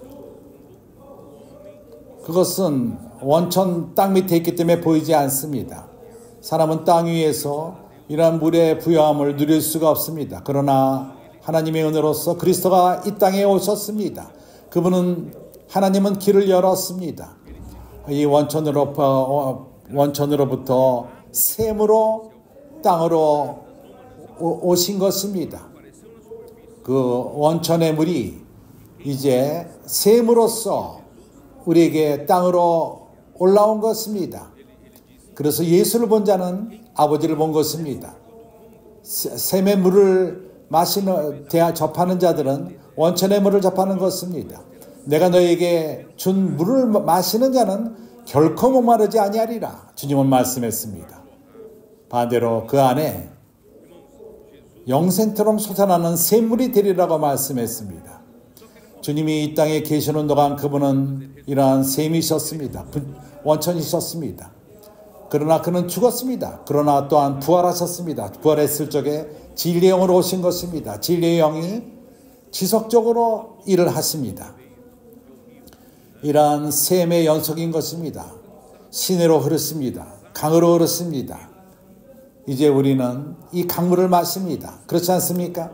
그것은 원천 땅 밑에 있기 때문에 보이지 않습니다. 사람은 땅 위에서 이러한 물의 부유함을 누릴 수가 없습니다. 그러나 하나님의 은혜로서 그리스도가 이 땅에 오셨습니다. 그분은 하나님은 길을 열었습니다. 이 원천으로, 원천으로부터 샘으로 땅으로 오신 것입니다. 그 원천의 물이 이제 샘으로서 우리에게 땅으로 올라온 것입니다. 그래서 예수를 본 자는 아버지를 본 것입니다. 샘의 물을 마시는, 대하, 접하는 자들은 원천의 물을 접하는 것입니다. 내가 너에게 준 물을 마시는 자는 결코 목마르지 아니하리라. 주님은 말씀했습니다. 반대로 그 안에 영생처럼 솟아나는 샘물이 되리라고 말씀했습니다. 주님이 이 땅에 계시는 동안 그분은 이러한 샘이셨습니다. 원천이셨습니다. 그러나 그는 죽었습니다. 그러나 또한 부활하셨습니다. 부활했을 적에 진리의 영으로 오신 것입니다. 진리의 영이 지속적으로 일을 하십니다. 이러한 샘의 연속인 것입니다. 시내로 흐르습니다. 강으로 흐르습니다. 이제 우리는 이 강물을 마십니다. 그렇지 않습니까?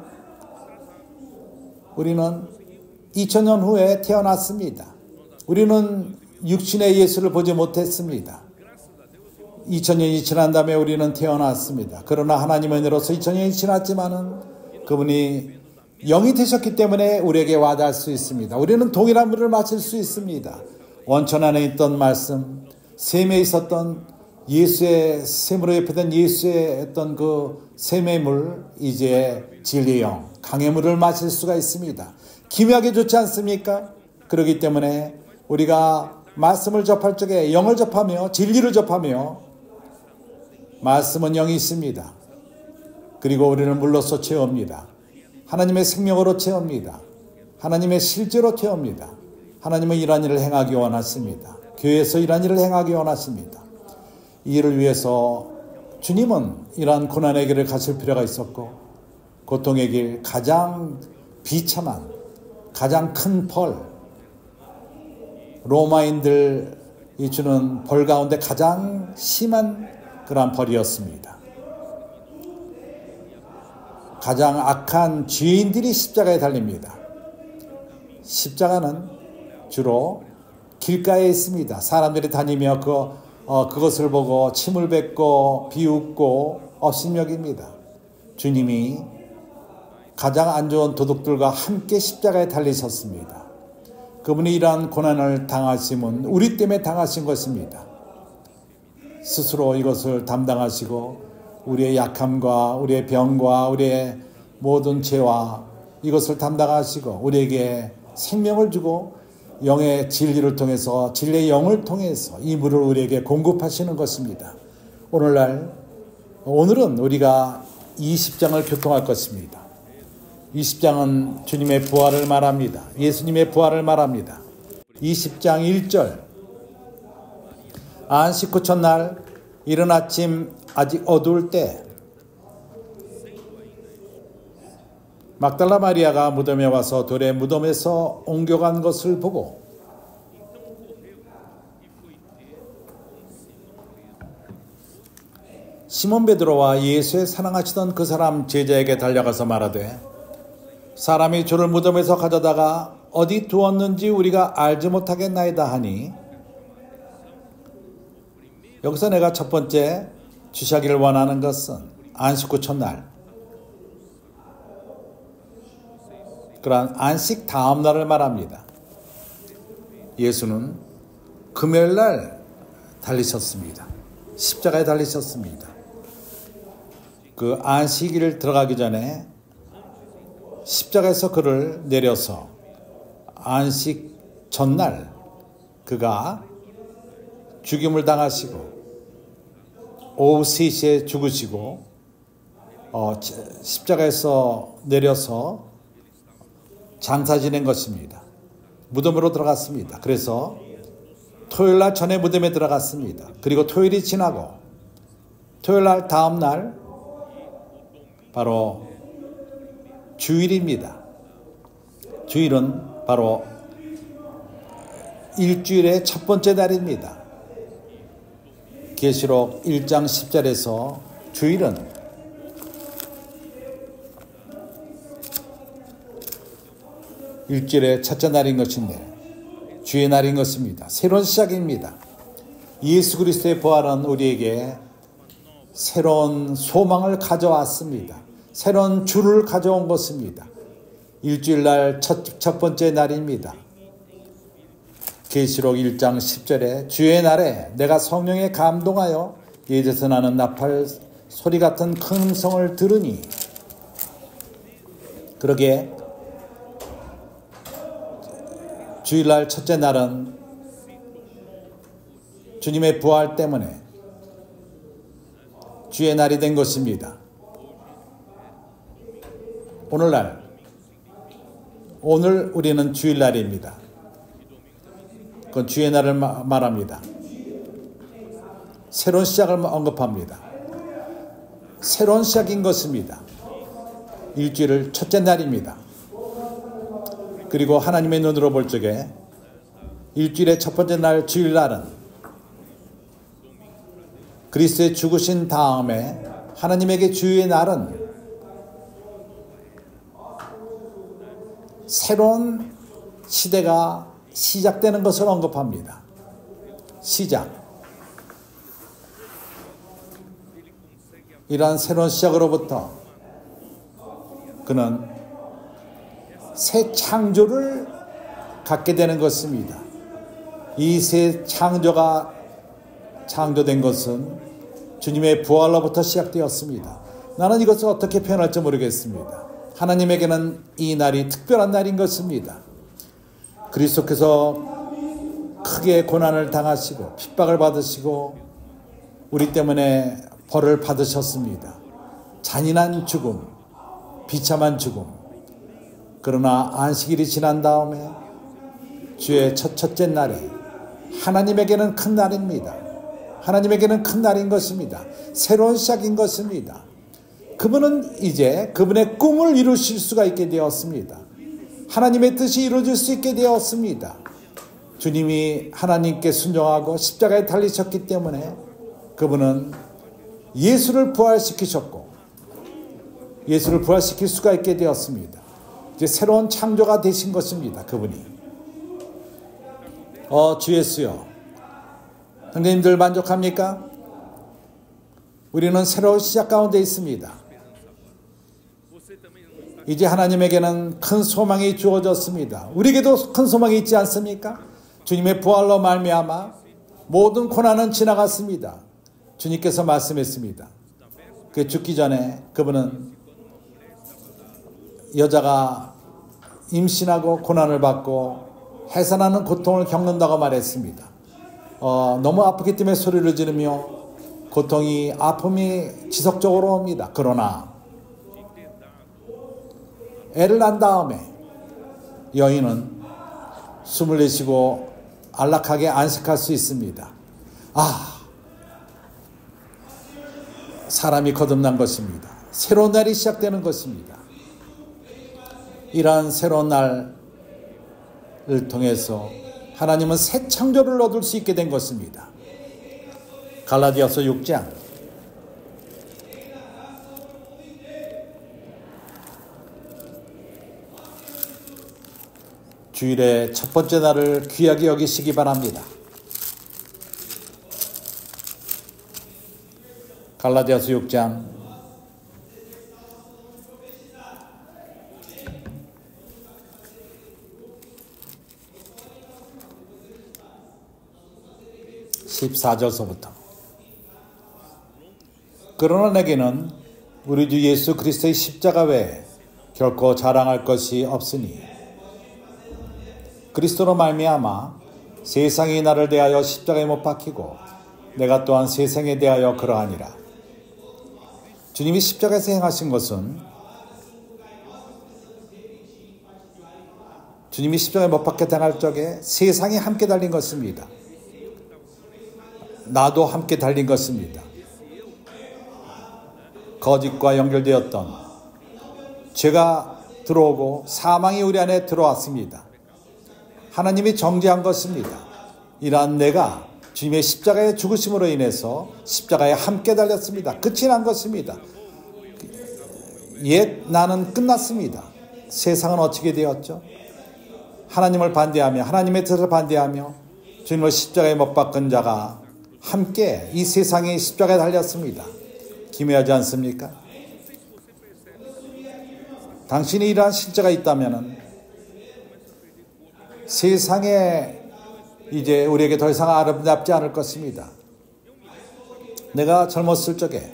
우리는 이천 년 후에 태어났습니다. 우리는 육신의 예수를 보지 못했습니다. 이천 년이 지난 다음에 우리는 태어났습니다. 그러나 하나님의 은혜로서 이천 년이 지났지만은 그분이 영이 되셨기 때문에 우리에게 와닿을 수 있습니다. 우리는 동일한 물을 마실 수 있습니다. 원천 안에 있던 말씀, 샘에 있었던 예수의 샘으로 예표된 예수의 어떤 그 샘의 물, 이제 진리의 영, 강의 물을 마실 수가 있습니다. 기묘하게 좋지 않습니까? 그렇기 때문에 우리가 말씀을 접할 적에 영을 접하며 진리를 접하며 말씀은 영이 있습니다. 그리고 우리는 물로서 채웁니다. 하나님의 생명으로 채웁니다. 하나님의 실제로 채웁니다. 하나님은 이러한 일을 행하기 원하십니다. 교회에서 이러한 일을 행하기 원하십니다. 이 일을 위해서 주님은 이러한 고난의 길을 가실 필요가 있었고 고통의 길, 가장 비참한 가장 큰 벌, 로마인들이 주는 벌 가운데 가장 심한 그러한 벌이었습니다. 가장 악한 죄인들이 십자가에 달립니다. 십자가는 주로 길가에 있습니다. 사람들이 다니며 그, 어, 그것을 보고 침을 뱉고 비웃고 업신여깁니다. 주님이 가장 안 좋은 도둑들과 함께 십자가에 달리셨습니다. 그분이 이러한 고난을 당하심은 우리 때문에 당하신 것입니다. 스스로 이것을 담당하시고 우리의 약함과 우리의 병과 우리의 모든 죄와 이것을 담당하시고 우리에게 생명을 주고 영의 진리를 통해서 진리의 영을 통해서 이 물을 우리에게 공급하시는 것입니다. 오늘날 오늘은 우리가 이십 장을 교통할 것입니다. 이십 장은 주님의 부활을 말합니다. 예수님의 부활을 말합니다. 이십 장 일 절 안식 후 첫날 이른 아침 아직 어두울 때 막달라 마리아가 무덤에 와서 돌에 무덤에서 옮겨간 것을 보고 시몬 베드로와 예수의 사랑하시던 그 사람 제자에게 달려가서 말하되 사람이 주를 무덤에서 가져다가 어디 두었는지 우리가 알지 못하겠나이다 하니 여기서 내가 첫 번째 주시하기를 원하는 것은 안식 후 첫날 그러한 안식 다음 날을 말합니다. 예수는 금요일날 달리셨습니다. 십자가에 달리셨습니다. 그 안식일을 들어가기 전에 십자가에서 그를 내려서 안식 전날 그가 죽임을 당하시고 오후 세 시에 죽으시고 어, 십자가에서 내려서 장사 지낸 것입니다. 무덤으로 들어갔습니다. 그래서 토요일날 전에 무덤에 들어갔습니다. 그리고 토요일이 지나고 토요일날 다음날 바로 주일입니다. 주일은 바로 일주일의 첫 번째 날입니다. 계시록 일 장 십 절에서 주일은 일주일의 첫째 날인 것인데 주의 날인 것입니다. 새로운 시작입니다. 예수 그리스도의 부활은 우리에게 새로운 소망을 가져왔습니다. 새로운 주를 가져온 것입니다. 일주일날 첫, 첫 번째 날입니다. 계시록 일 장 십 절에 주의 날에 내가 성령에 감동하여 예제서 나는 나팔 소리 같은 큰 음성을 들으니 그러게 주일날 첫째 날은 주님의 부활 때문에 주의 날이 된 것입니다. 오늘날 오늘 우리는 주일날입니다. 그건 주의 날을 말합니다. 새로운 시작을 언급합니다. 새로운 시작인 것입니다. 일주일을 첫째 날입니다. 그리고 하나님의 눈으로 볼 적에 일주일의 첫 번째 날 주일날은 그리스도의 죽으신 다음에 하나님에게 주의 날은 새로운 시대가 시작되는 것을 언급합니다. 시작. 이러한 새로운 시작으로부터 그는 새 창조를 갖게 되는 것입니다. 이 새 창조가 창조된 것은 주님의 부활로부터 시작되었습니다. 나는 이것을 어떻게 표현할지 모르겠습니다. 하나님에게는 이 날이 특별한 날인 것입니다. 그리스도께서 크게 고난을 당하시고 핍박을 받으시고 우리 때문에 벌을 받으셨습니다. 잔인한 죽음, 비참한 죽음. 그러나 안식일이 지난 다음에 주의 첫 첫째 날에 하나님에게는 큰 날입니다. 하나님에게는 큰 날인 것입니다. 새로운 시작인 것입니다. 그분은 이제 그분의 꿈을 이루실 수가 있게 되었습니다. 하나님의 뜻이 이루어질 수 있게 되었습니다. 주님이 하나님께 순종하고 십자가에 달리셨기 때문에 그분은 예수를 부활시키셨고 예수를 부활시킬 수가 있게 되었습니다. 이제 새로운 창조가 되신 것입니다. 그분이. 어, 주 예수여, 형제님들 만족합니까? 우리는 새로운 시작 가운데 있습니다. 이제 하나님에게는 큰 소망이 주어졌습니다. 우리에게도 큰 소망이 있지 않습니까? 주님의 부활로 말미암아 모든 고난은 지나갔습니다. 주님께서 말씀했습니다. 그 죽기 전에 그분은 여자가 임신하고 고난을 받고 해산하는 고통을 겪는다고 말했습니다. 어, 너무 아프기 때문에 소리를 지르며 고통이 아픔이 지속적으로 옵니다. 그러나 애를 낳은 다음에 여인은 숨을 내쉬고 안락하게 안식할 수 있습니다. 아, 사람이 거듭난 것입니다. 새로운 날이 시작되는 것입니다. 이러한 새로운 날을 통해서 하나님은 새 창조를 얻을 수 있게 된 것입니다. 갈라디아서 육 장 주일의 첫 번째 날을 귀하게 여기시기 바랍니다. 갈라디아서 육 장 십사 절서부터 그러나 내게는 우리 주 예수 그리스도의 십자가 외에 결코 자랑할 것이 없으니 그리스도로 말미암아 세상이 나를 대하여 십자가에 못 박히고 내가 또한 세상에 대하여 그러하니라. 주님이 십자가에서 행하신 것은 주님이 십자가에 못 박혀 당할 적에 세상이 함께 달린 것입니다. 나도 함께 달린 것입니다. 거짓과 연결되었던 죄가 들어오고 사망이 우리 안에 들어왔습니다. 하나님이 정죄한 것입니다. 이러한 내가 주님의 십자가의 죽으심으로 인해서 십자가에 함께 달렸습니다. 끝이 난 것입니다. 옛 나는 끝났습니다. 세상은 어떻게 되었죠? 하나님을 반대하며 하나님의 뜻을 반대하며 주님을 십자가에 못 박은 자가 함께 이 세상에 십자가에 달렸습니다. 기묘하지 않습니까? 당신이 이러한 실제가 있다면 세상에 이제 우리에게 더 이상 아름답지 않을 것입니다. 내가 젊었을 적에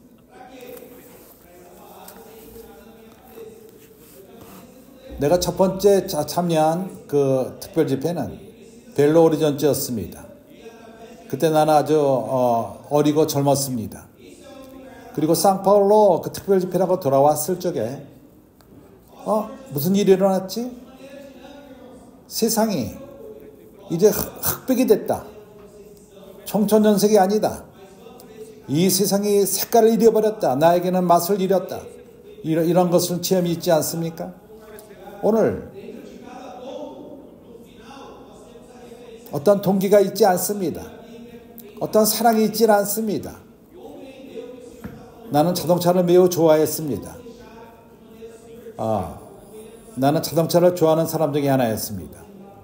내가 첫 번째 참여한 그 특별 집회는 벨로 오리전트였습니다. 그때 나는 아주 어, 어리고 젊었습니다. 그리고 상파울로 그 특별 집회라고 돌아왔을 적에 어 무슨 일이 일어났지? 세상이 이제 흑백이 됐다. 청천전색이 아니다. 이 세상이 색깔을 잃어버렸다. 나에게는 맛을 잃었다. 이런, 이런 것은 체험이 있지 않습니까? 오늘 어떤 동기가 있지 않습니다. 어떤 사랑이 있지 않습니다. 나는 자동차를 매우 좋아했습니다. 아, 나는 자동차를 좋아하는 사람 중에 하나였습니다.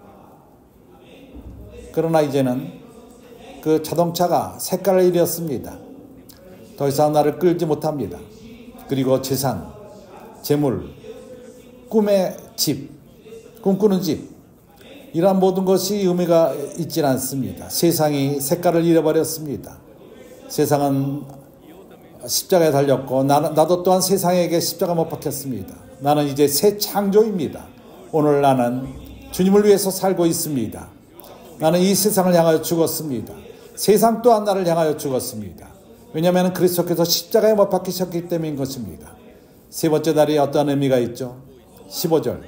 그러나 이제는 그 자동차가 색깔을 잃었습니다. 더 이상 나를 끌지 못합니다. 그리고 재산, 재물, 꿈의 집, 꿈꾸는 집, 이러한 모든 것이 의미가 있지 않습니다. 세상이 색깔을 잃어버렸습니다. 세상은 십자가에 달렸고 나, 나도 또한 세상에게 십자가 못 박혔습니다. 나는 이제 새 창조입니다. 오늘 나는 주님을 위해서 살고 있습니다. 나는 이 세상을 향하여 죽었습니다. 세상 또한 나를 향하여 죽었습니다. 왜냐하면 그리스도께서 십자가에 못 박히셨기 때문인 것입니다. 세 번째 날이 어떠한 의미가 있죠? 십오 절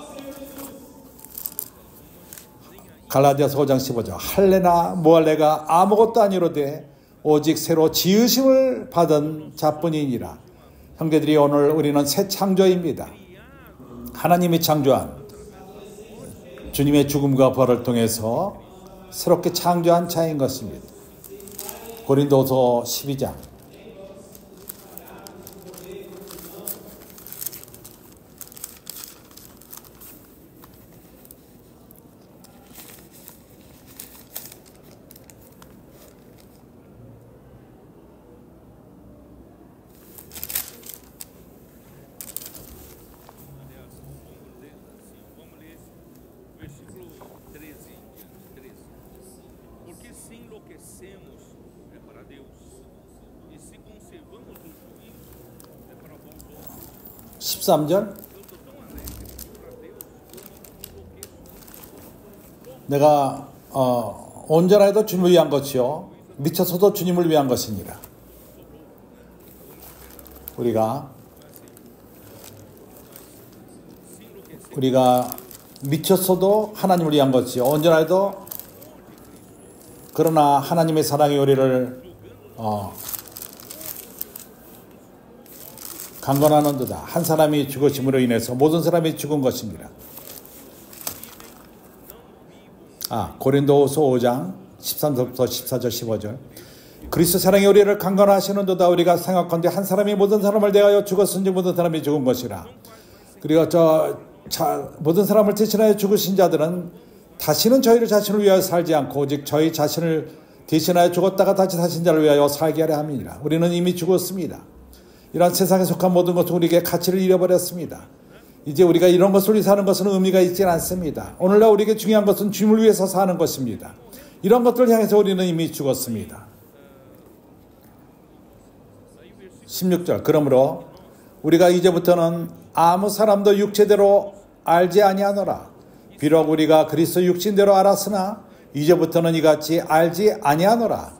갈라디아서 오 장 십오 절 할례나 무할례가 아무것도 아니로되 오직 새로 지으심을 받은 자뿐이니라. 형제들이, 오늘 우리는 새 창조입니다. 하나님이 창조한 주님의 죽음과 부활을 통해서 새롭게 창조한 자인 것입니다. 고린도서 십이 장 십삼 절 내가 어, 온전하여도 주님을 위한 것이요 미쳐서도 주님을 위한 것이니라. 우리가 우리가 미쳤어도 하나님을 위한 것이요 온전하여도, 그러나 하나님의 사랑이 우리를 어, 강건하는도다. 한 사람이 죽으심으로 인해서 모든 사람이 죽은 것입니다. 아, 고린도후서 오 장 십삼 절부터 십사 절 십오 절 그리스도 사랑이 우리를 강건하시는도다. 우리가 생각컨대 한 사람이 모든 사람을 대하여 죽었은지 모든 사람이 죽은 것이라. 그리고 저 자, 모든 사람을 대신하여 죽으신 자들은 다시는 저희를 자신을 위하여 살지 않고 오직 저희 자신을 대신하여 죽었다가 다시 사신 자를 위하여 살게 하려 함이니라. 우리는 이미 죽었습니다. 이러한 세상에 속한 모든 것은 우리에게 가치를 잃어버렸습니다. 이제 우리가 이런 것을 위해 사는 것은 의미가 있지 않습니다. 오늘날 우리에게 중요한 것은 주님을 위해서 사는 것입니다. 이런 것들을 향해서 우리는 이미 죽었습니다. 십육 절 그러므로 우리가 이제부터는 아무 사람도 육체대로 알지 아니하노라. 비록 우리가 그리스도 육신대로 알았으나 이제부터는 이같이 알지 아니하노라.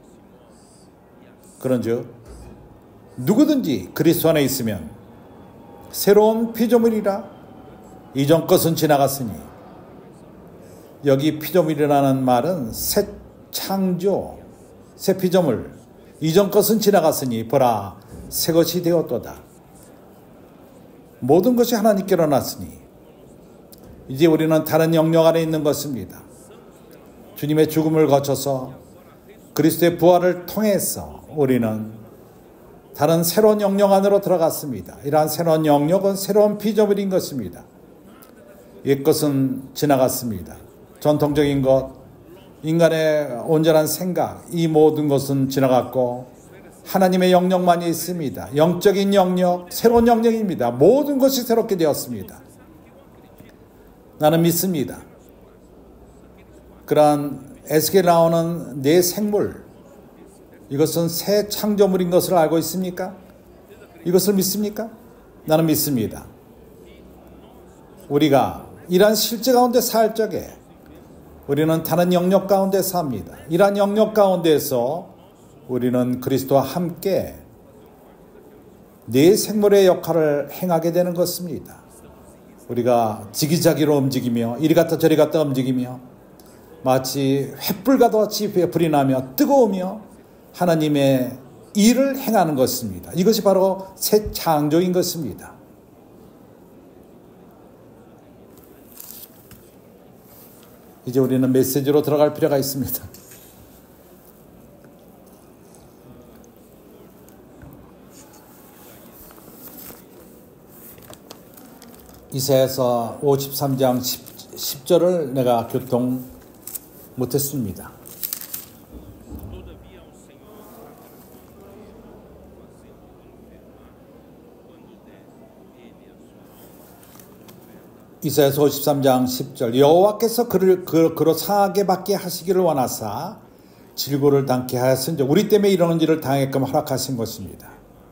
그런즉 누구든지 그리스도 안에 있으면 새로운 피조물이라. 이전 것은 지나갔으니. 여기 피조물이라는 말은 새 창조, 새 피조물. 이전 것은 지나갔으니 보라 새 것이 되었도다. 모든 것이 하나님께로 났으니 이제 우리는 다른 영역 안에 있는 것입니다. 주님의 죽음을 거쳐서 그리스도의 부활을 통해서 우리는 다른 새로운 영역 안으로 들어갔습니다. 이러한 새로운 영역은 새로운 피조물인 것입니다. 옛것은 지나갔습니다. 전통적인 것, 인간의 온전한 생각, 이 모든 것은 지나갔고 하나님의 영역만이 있습니다. 영적인 영역, 새로운 영역입니다. 모든 것이 새롭게 되었습니다. 나는 믿습니다. 그러한 에스겔에 나오는 내 생물, 이것은 새 창조물인 것을 알고 있습니까? 이것을 믿습니까? 나는 믿습니다. 우리가 이러한 실제 가운데 살 적에 우리는 다른 영역 가운데 삽니다. 이러한 영역 가운데에서 우리는 그리스도와 함께 내 생물의 역할을 행하게 되는 것입니다. 우리가 지기자기로 움직이며 이리 갔다 저리 갔다 움직이며 마치 횃불과 같이 불이 나며 뜨거우며 하나님의 일을 행하는 것입니다. 이것이 바로 새 창조인 것입니다. 이제 우리는 메시지로 들어갈 필요가 있습니다. 이사야서 오십삼 장 십 절을 내가 교통 못했습니다. 이사야서 오십삼 장 십 절 여호와께서 그를 그, 그로 상하게 받게 하시기를 원하사 질고를 당케 하였은즉 우리 때문에 이러는 일을 당하게끔 허락하신 것입니다.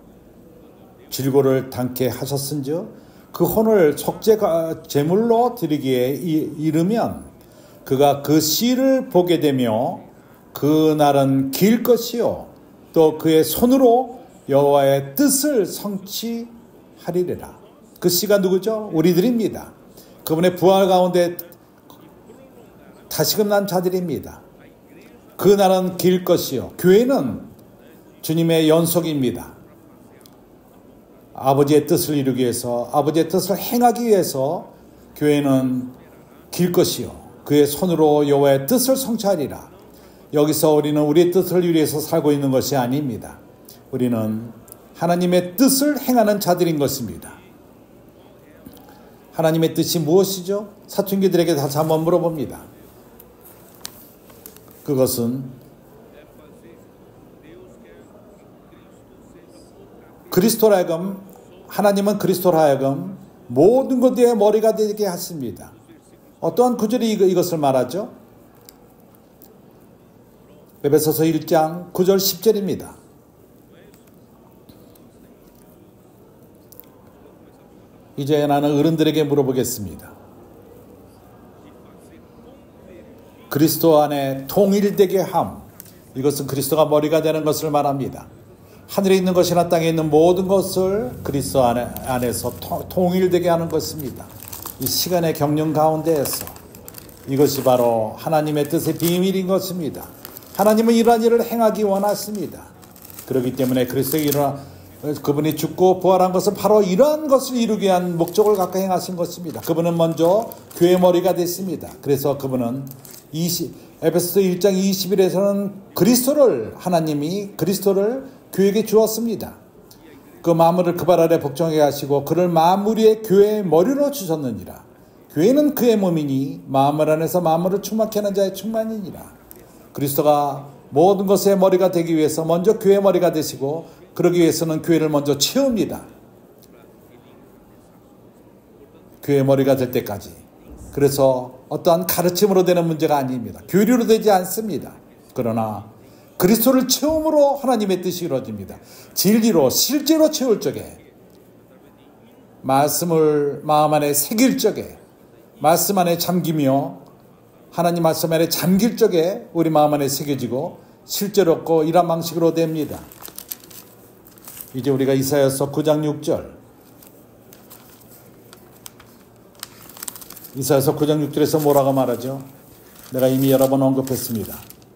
질고를 당케 하셨은즉 그 혼을 속죄 제물로 드리기에 이르면 그가 그 씨를 보게 되며 그 날은 길 것이요 또 그의 손으로 여호와의 뜻을 성취하리라. 그 씨가 누구죠? 우리들입니다. 그분의 부활 가운데 다시금 난 자들입니다. 그 날은 길 것이요 교회는 주님의 연속입니다. 아버지의 뜻을 이루기 위해서 아버지의 뜻을 행하기 위해서 교회는 길 것이요 그의 손으로 여호와의 뜻을 성취하리라. 여기서 우리는 우리의 뜻을 위해서 살고 있는 것이 아닙니다. 우리는 하나님의 뜻을 행하는 자들인 것입니다. 하나님의 뜻이 무엇이죠? 사춘기들에게 다시 한번 물어봅니다. 그것은 그리스도로 하여금 하나님은 그리스도로 하여금 모든 것들의 머리가 되게 하십니다. 어떠한 구절이 이것을 말하죠? 에베소서 일 장 구 절 십 절입니다. 이제 나는 어른들에게 물어보겠습니다. 그리스도 안에 통일되게 함, 이것은 그리스도가 머리가 되는 것을 말합니다. 하늘에 있는 것이나 땅에 있는 모든 것을 그리스도 안에, 안에서 통일되게 하는 것입니다. 이 시간의 경륜 가운데에서 이것이 바로 하나님의 뜻의 비밀인 것입니다. 하나님은 이러한 일을 행하기 원하십니다. 그렇기 때문에 그리스도가 일어나 그분이 죽고 부활한 것은 바로 이러한 것을 이루기 위한 목적을 갖고 행하신 것입니다. 그분은 먼저 교회 머리가 됐습니다. 그래서 그분은 이십, 에베소서 일 장 이십 일에서는 그리스도를 하나님이 그리스도를 교회에게 주었습니다. 그 만물을 그 발 아래 복종하게 하시고 그를 만물의 교회의 머리로 주셨느니라. 교회는 그의 몸이니 만물 안에서 만물을 충만케 하는 자의 충만이니라. 그리스도가 모든 것의 머리가 되기 위해서 먼저 교회의 머리가 되시고 그러기 위해서는 교회를 먼저 채웁니다. 교회의 머리가 될 때까지. 그래서 어떠한 가르침으로 되는 문제가 아닙니다. 교리로 되지 않습니다. 그러나 그리스도를 채움으로 하나님의 뜻이 이루어집니다. 진리로 실제로 채울 적에 말씀을 마음 안에 새길 적에 말씀 안에 잠기며 하나님 말씀 안에 잠길 적에 우리 마음 안에 새겨지고 실제로 없고 이런 방식으로 됩니다. 이제 우리가 이사야서 구 장 육 절 이사야서 구 장 육 절에서 뭐라고 말하죠? 내가 이미 여러 번 언급했습니다.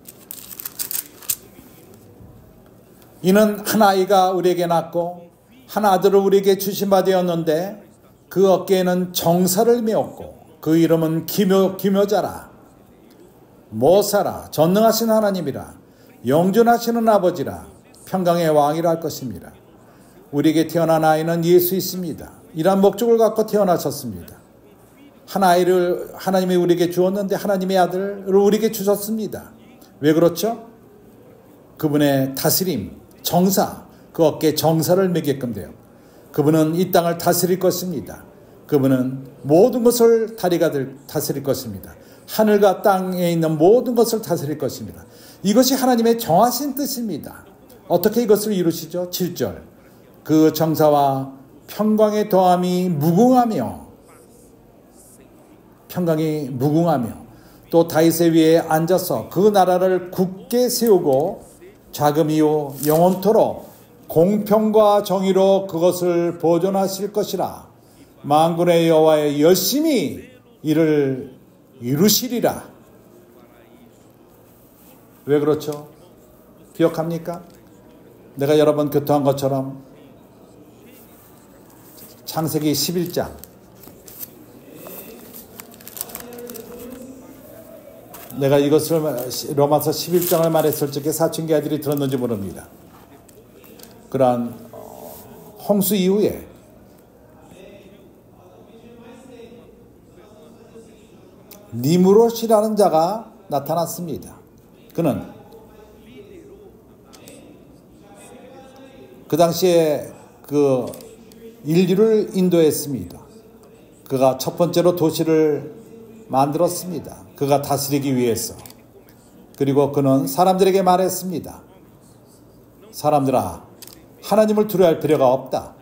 이는 한 아이가 우리에게 낳고 한 아들을 우리에게 주신 바 되었는데 그 어깨에는 정사를 메었고 그 이름은 기묘, 기묘자라 모사라 전능하신 하나님이라 영존하시는 아버지라 평강의 왕이라 할 것입니다. 우리에게 태어난 아이는 예수 있습니다. 이러한 목적을 갖고 태어나셨습니다. 한 아이를 하나님이 우리에게 주었는데 하나님의 아들을 우리에게 주셨습니다. 왜 그렇죠? 그분의 다스림, 정사, 그 어깨에 정사를 매게끔 돼요. 그분은 이 땅을 다스릴 것입니다. 그분은 모든 것을 다리가 다스릴 것입니다. 하늘과 땅에 있는 모든 것을 다스릴 것입니다. 이것이 하나님의 정하신 뜻입니다. 어떻게 이것을 이루시죠? 칠 절 그 정사와 평강의 더함이 무궁하며 평강이 무궁하며 또 다윗의 위에 앉아서 그 나라를 굳게 세우고 자금이요 영원토록 공평과 정의로 그것을 보존하실 것이라. 만군의 여호와의 열심히 이를 이루시리라. 왜 그렇죠? 기억합니까? 내가 여러 번 교통한 것처럼 창세기 십일 장 내가 이것을 로마서 십일 장을 말했을 적에 사춘기 아들이 들었는지 모릅니다. 그러한 홍수 이후에 니무롯이라는 자가 나타났습니다. 그는 그 당시에 그 인류를 인도했습니다. 그 그가 첫 번째로 도시를 만들었습니다. 그가 다스리기 위해서. 그리고 그는 사람들에게 말했습니다. 사람들아, 하나님을 두려워할 필요가 없다.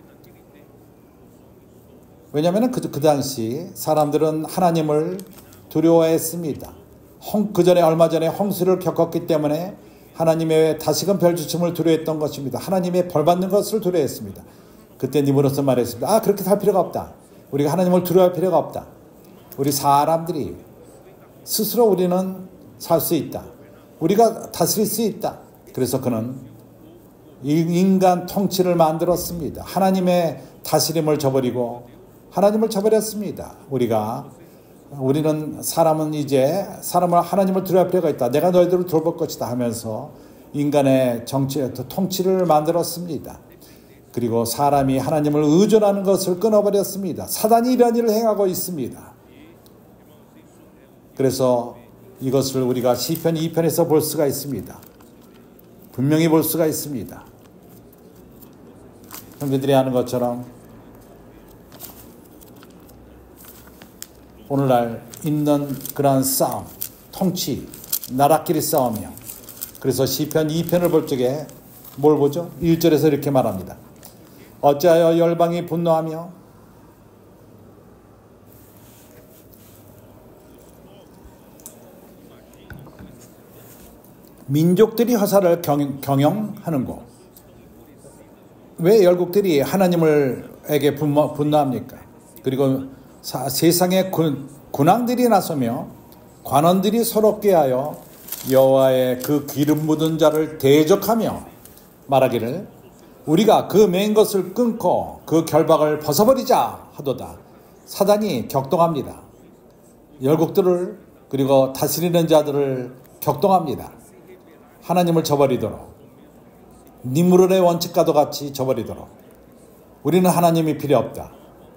왜냐하면 그, 그 당시 사람들은 하나님을 두려워했습니다. 홍, 그 전에 얼마 전에 홍수를 겪었기 때문에 하나님의 다시금 별주침을 두려워했던 것입니다. 하나님의 벌받는 것을 두려워했습니다. 그때 니므롯은 말했습니다. 아, 그렇게 살 필요가 없다. 우리가 하나님을 두려워할 필요가 없다. 우리 사람들이 스스로 우리는 살 수 있다. 우리가 다스릴 수 있다. 그래서 그는 인간 통치를 만들었습니다. 하나님의 다스림을 저버리고 하나님을 저버렸습니다. 우리가 우리는 사람은 이제 사람을 하나님을 두려워할 필요가 있다. 내가 너희들을 돌볼 것이다 하면서 인간의 정치, 통치를 만들었습니다. 그리고 사람이 하나님을 의존하는 것을 끊어버렸습니다. 사단이 이런 일을 행하고 있습니다. 그래서 이것을 우리가 시편 이 편에서 볼 수가 있습니다. 분명히 볼 수가 있습니다. 형제들이 하는 것처럼 오늘날 있는 그러한 싸움, 통치, 나라끼리 싸우며, 그래서 시편 이 편을 볼 적에 뭘 보죠? 일 절에서 이렇게 말합니다. 어찌하여 열방이 분노하며 민족들이 허사를 경, 경영하는고. 왜 열국들이 하나님을에게 분노, 분노합니까? 그리고 사, 세상의 군, 군왕들이 나서며 관원들이 서럽게 하여 여호와의 그 기름 묻은 자를 대적하며 말하기를 우리가 그 맨 것을 끊고 그 결박을 벗어버리자 하도다. 사단이 격동합니다. 열국들을 그리고 다스리는 자들을 격동합니다. 하나님을 저버리도록, 니므롯의 원칙과도 같이 저버리도록. 우리는 하나님이 필요 없다.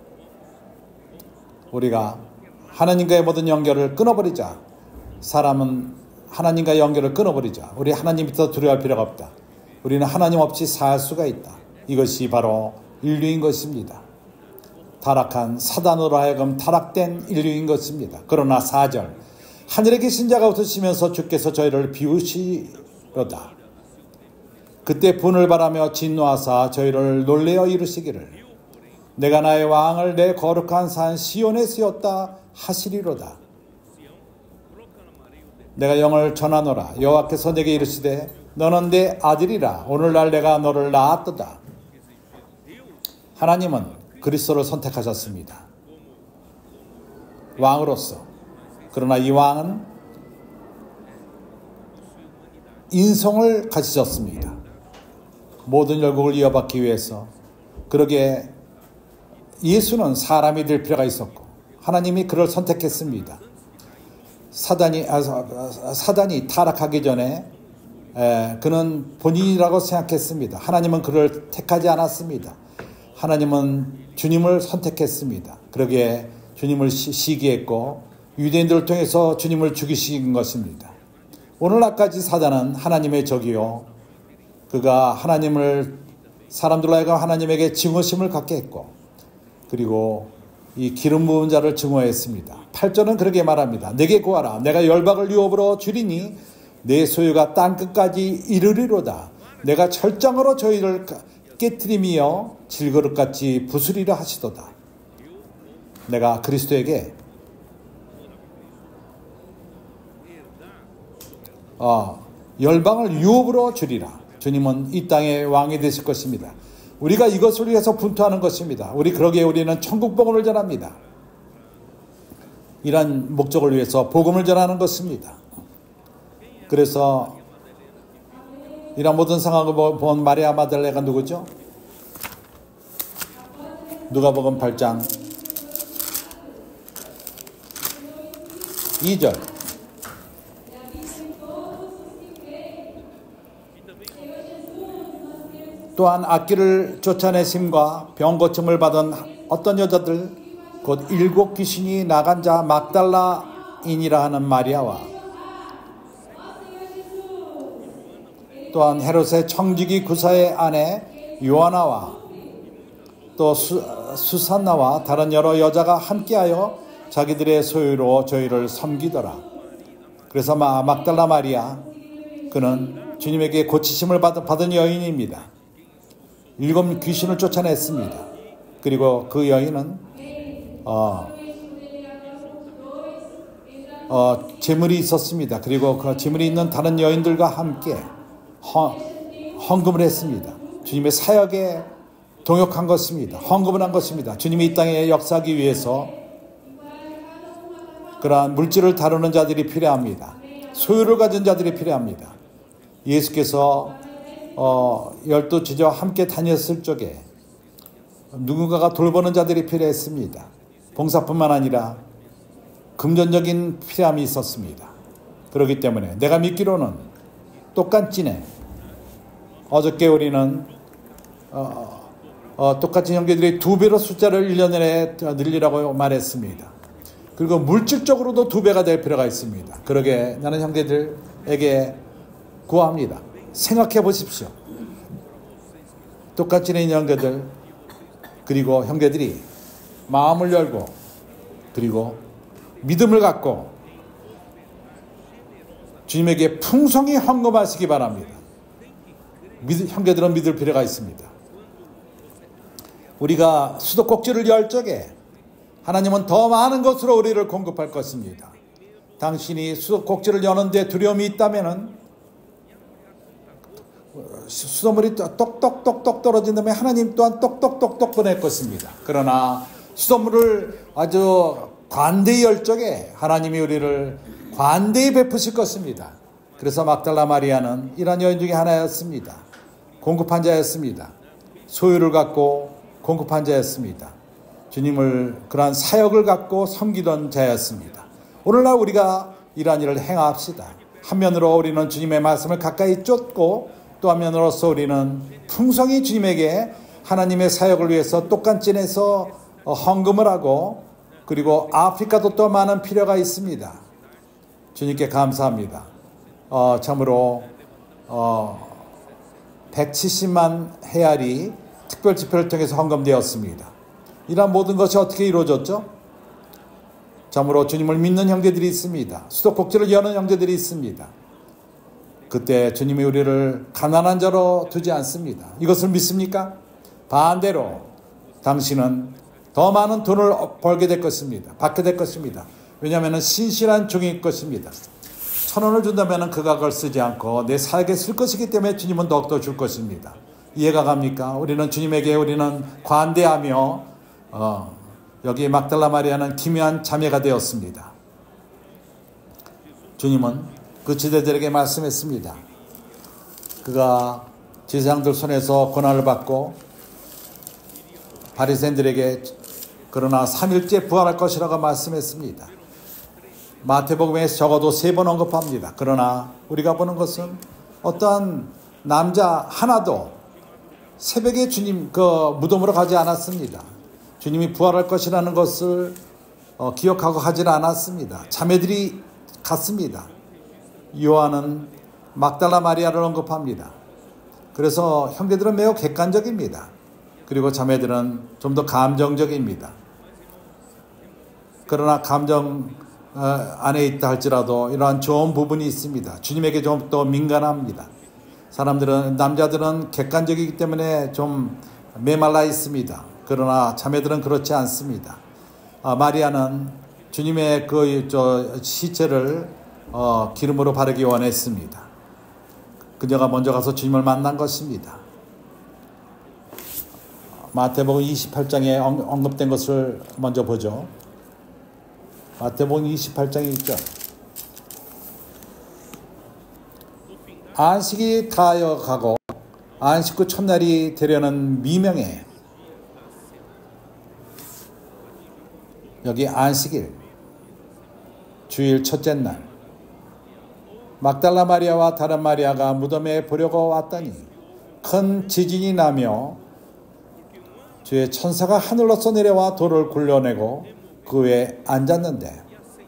우리가 하나님과의 모든 연결을 끊어버리자. 사람은 하나님과의 연결을 끊어버리자. 우리 하나님부터 두려워할 필요가 없다. 우리는 하나님 없이 살 수가 있다. 이것이 바로 인류인 것입니다. 타락한 사단으로 하여금 타락된 인류인 것입니다. 그러나 사 절 하늘에 계신 자가 웃으시면서 주께서 저희를 비우시로다. 그때 분을 바라며 진노하사 저희를 놀래어 이르시기를 내가 나의 왕을 내 거룩한 산 시온에 세웠다 하시리로다. 내가 영을 전하노라. 여호와께서 내게 이르시되 너는 내 아들이라. 오늘날 내가 너를 낳았도다. 하나님은 그리스도를 선택하셨습니다. 왕으로서. 그러나 이 왕은 인성을 가지셨습니다. 모든 열국을 이어받기 위해서. 그러기에 예수는 사람이 될 필요가 있었고 하나님이 그를 선택했습니다. 사단이, 아, 사단이 타락하기 전에 에, 그는 본인이라고 생각했습니다. 하나님은 그를 택하지 않았습니다. 하나님은 주님을 선택했습니다. 그러기에 주님을 시, 시기했고 유대인들을 통해서 주님을 죽이신 것입니다. 오늘날까지 사단은 하나님의 적이요, 그가 하나님을 사람들로 하여금 하나님에게 증오심을 갖게 했고, 그리고 이 기름 부은 자를 증오했습니다. 팔 절은 그렇게 말합니다. 내게 구하라. 내가 열박을 유업으로 줄이니 내 소유가 땅끝까지 이르리로다. 내가 철장으로 저희를 깨트리며 질그릇같이 부수리라 하시도다. 내가 그리스도에게 어, 열방을 유업으로 주리라. 주님은 이 땅의 왕이 되실 것입니다. 우리가 이것을 위해서 분투하는 것입니다. 우리 그러기에 우리는 천국 복음을 전합니다. 이런 목적을 위해서 복음을 전하는 것입니다. 그래서 이런 모든 상황을 본 마리아 마달레가 누구죠? 누가복음 팔 장 이 절. 또한 악기를 쫓아내심과 병고침을 받은 어떤 여자들 곧 일곱 귀신이 나간 자 막달라인이라 하는 마리아와 또한 헤롯의 청지기 구사의 아내 요하나와 또 수, 수산나와 다른 여러 여자가 함께하여 자기들의 소유로 저희를 섬기더라. 그래서 막달라 마리아, 그는 주님에게 고치심을 받은 여인입니다. 일곱 귀신을 쫓아냈습니다. 그리고 그 여인은 어, 어, 재물이 있었습니다. 그리고 그 재물이 있는 다른 여인들과 함께 헌, 헌금을 했습니다. 주님의 사역에 동역한 것입니다. 헌금을 한 것입니다. 주님이 이 땅에 역사하기 위해서 그러한 물질을 다루는 자들이 필요합니다. 소유를 가진 자들이 필요합니다. 예수께서 어, 열두 제자와 함께 다녔을 적에 누군가가 돌보는 자들이 필요했습니다. 봉사뿐만 아니라 금전적인 필요함이 있었습니다. 그렇기 때문에 내가 믿기로는 똑같지네. 어저께 우리는 어, 어, 똑같이 형제들이 두 배로 숫자를 일 년 내에 늘리라고 말했습니다. 그리고 물질적으로도 두 배가 될 필요가 있습니다. 그러게 나는 형제들에게 구합니다. 생각해 보십시오. 똑같이 낸 형제들, 그리고 형제들이 마음을 열고 그리고 믿음을 갖고 주님에게 풍성히 헌금하시기 바랍니다. 믿, 형제들은 믿을 필요가 있습니다. 우리가 수도꼭지를 열 적에 하나님은 더 많은 것으로 우리를 공급할 것입니다. 당신이 수도꼭지를 여는데 두려움이 있다면 수돗물이 똑똑똑똑 떨어진다면 하나님 또한 똑똑똑똑 보낼 것입니다. 그러나 수돗물을 아주 관대히 열 적에 하나님이 우리를 관대히 베푸실 것입니다. 그래서 막달라 마리아는 이러한 여인 중에 하나였습니다. 공급한 자였습니다. 소유를 갖고 공급한 자였습니다. 주님을 그러한 사역을 갖고 섬기던 자였습니다. 오늘날 우리가 이러한 일을 행합시다. 한면으로 우리는 주님의 말씀을 가까이 쫓고 또 한면으로서 우리는 풍성히 주님에게 하나님의 사역을 위해서 똑같이 내서 헌금을 하고 그리고 아프리카도 또 많은 필요가 있습니다. 주님께 감사합니다. 어, 참으로 어, 백칠십만 헤알이 특별 집회를 통해서 헌금되었습니다. 이러한 모든 것이 어떻게 이루어졌죠? 참으로 주님을 믿는 형제들이 있습니다. 수도꼭지를 여는 형제들이 있습니다. 그때 주님이 우리를 가난한 자로 두지 않습니다. 이것을 믿습니까? 반대로 당신은 더 많은 돈을 벌게 될 것입니다. 받게 될 것입니다. 왜냐하면 신실한 종일 것입니다. 천 원을 준다면 그가 그걸 쓰지 않고 내 사역에 쓸 것이기 때문에 주님은 더욱더 줄 것입니다. 이해가 갑니까? 우리는 주님에게 우리는 관대하며 어, 여기 막달라 마리아는 기묘한 자매가 되었습니다. 주님은 그 지도자들에게 말씀했습니다. 그가 제사장들 손에서 고난을 받고 바리새인들에게 그러나 삼 일째 부활할 것이라고 말씀했습니다. 마태복음에서 적어도 세 번 언급합니다. 그러나 우리가 보는 것은 어떠한 남자 하나도 새벽에 주님 그 무덤으로 가지 않았습니다. 주님이 부활할 것이라는 것을 어, 기억하고 가지는 않았습니다. 자매들이 갔습니다. 요한은 막달라 마리아를 언급합니다. 그래서 형제들은 매우 객관적입니다. 그리고 자매들은 좀 더 감정적입니다. 그러나 감정 안에 있다 할지라도 이러한 좋은 부분이 있습니다. 주님에게 좀 더 민감합니다. 사람들은, 남자들은 객관적이기 때문에 좀 메말라 있습니다. 그러나 자매들은 그렇지 않습니다. 아, 마리아는 주님의 그 저 시체를 어, 기름으로 바르기 원했습니다. 그녀가 먼저 가서 주님을 만난 것입니다. 마태복음 이십팔 장에 언급된 것을 먼저 보죠. 마태복음 이십팔 장에 있죠. 안식이 다하여 가고 안식 후 첫날이 되려는 미명에 여기 안식일 주일 첫째 날 막달라 마리아와 다른 마리아가 무덤에 보려고 왔더니 큰 지진이 나며 주의 천사가 하늘로서 내려와 돌을 굴려내고 그 위에 앉았는데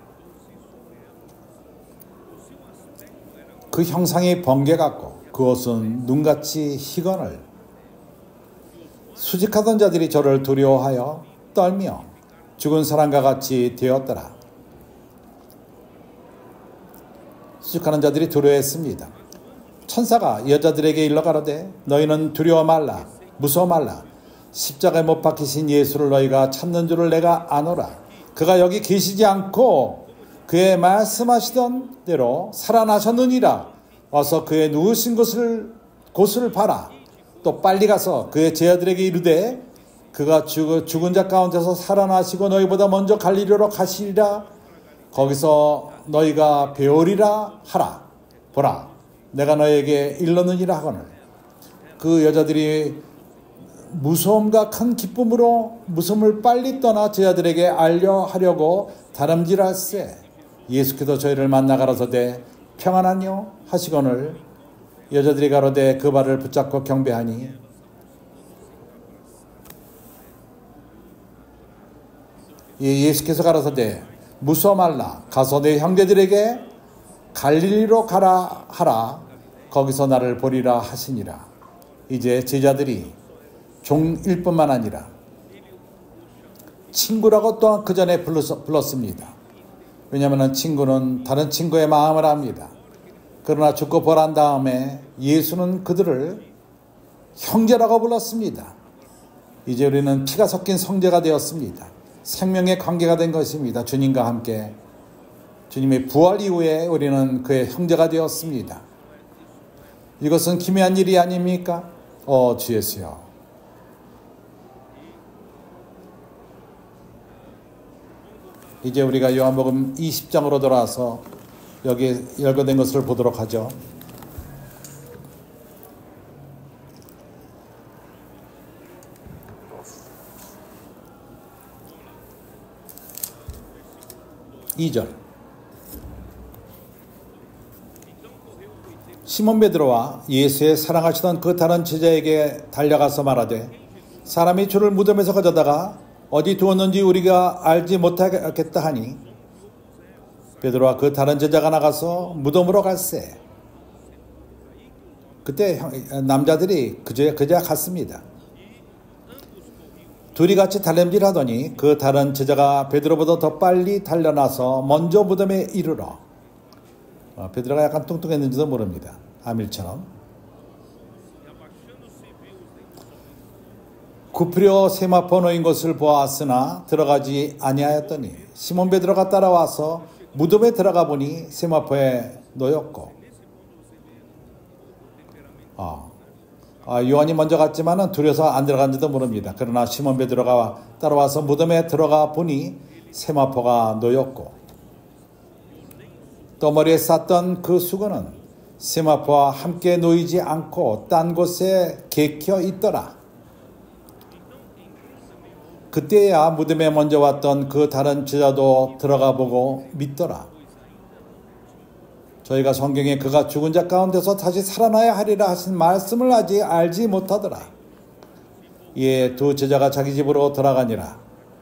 그 형상이 번개 같고 그 옷은 눈같이 희건을 수직하던 자들이 저를 두려워하여 떨며 죽은 사람과 같이 되었더라. 수직하는 자들이 두려워했습니다. 천사가 여자들에게 일러 가로되 너희는 두려워 말라 무서워 말라 십자가에 못 박히신 예수를 너희가 찾는 줄을 내가 아노라. 그가 여기 계시지 않고 그의 말씀하시던 대로 살아나셨느니라. 와서 그의 누우신 곳을 곳을 봐라. 또 빨리 가서 그의 제자들에게 이르되 그가 죽, 죽은 자 가운데서 살아나시고 너희보다 먼저 갈릴리로 가시리라. 거기서 너희가 배우리라 하라. 보라 내가 너희에게 일렀느니라 하거늘. 그 여자들이 무서움과 큰 기쁨으로 무서움을 빨리 떠나 제자들에게 알려 하려고 다름질할세. 예수께서 저희를 만나 가라사대 평안하뇨 하시거늘 여자들이 가로되 그 발을 붙잡고 경배하니 예수께서 가라사대 무서워 말라 가서 내 형제들에게 갈릴리로 가라 하라. 거기서 나를 보리라 하시니라. 이제 제자들이 종일 뿐만 아니라 친구라고 또한 그 전에 불렀습니다. 왜냐하면 친구는 다른 친구의 마음을 압니다. 그러나 죽고 벌한 다음에 예수는 그들을 형제라고 불렀습니다. 이제 우리는 피가 섞인 성제가 되었습니다. 생명의 관계가 된 것입니다. 주님과 함께 주님의 부활 이후에 우리는 그의 형제가 되었습니다. 이것은 기묘한 일이 아닙니까? 어, 주 예수여. 이제 우리가 요한복음 이십 장으로 돌아와서 여기에 열거된 것을 보도록 하죠. 이 절 시몬 베드로와 예수의 사랑하시던 그 다른 제자에게 달려가서 말하되 사람이 주를 무덤에서 가져다가 어디 두었는지 우리가 알지 못하겠다 하니 베드로와 그 다른 제자가 나가서 무덤으로 갈세. 그때 남자들이 그저 그저 갔습니다. 둘이 같이 달림질하더니 그 다른 제자가 베드로보다 더 빨리 달려나서 먼저 무덤에 이르러. 어, 베드로가 약간 뚱뚱했는지도 모릅니다. 아밀처럼. 굽으려 세마포 놓인 것을 보았으나 들어가지 아니하였더니 시몬 베드로가 따라와서 무덤에 들어가 보니 세마포에 놓였고. 어. 아, 요한이 먼저 갔지만은 두려서 안 들어간지도 모릅니다. 그러나 시몬 베드로가 따라와서 무덤에 들어가 보니 세마포가 놓였고 또 머리에 쌌던 그 수건은 세마포와 함께 놓이지 않고 딴 곳에 개켜 있더라. 그때야 무덤에 먼저 왔던 그 다른 제자도 들어가 보고 믿더라. 저희가 성경에 그가 죽은 자 가운데서 다시 살아나야 하리라 하신 말씀을 아직 알지 못하더라. 이에 두 제자가 자기 집으로 돌아가니라.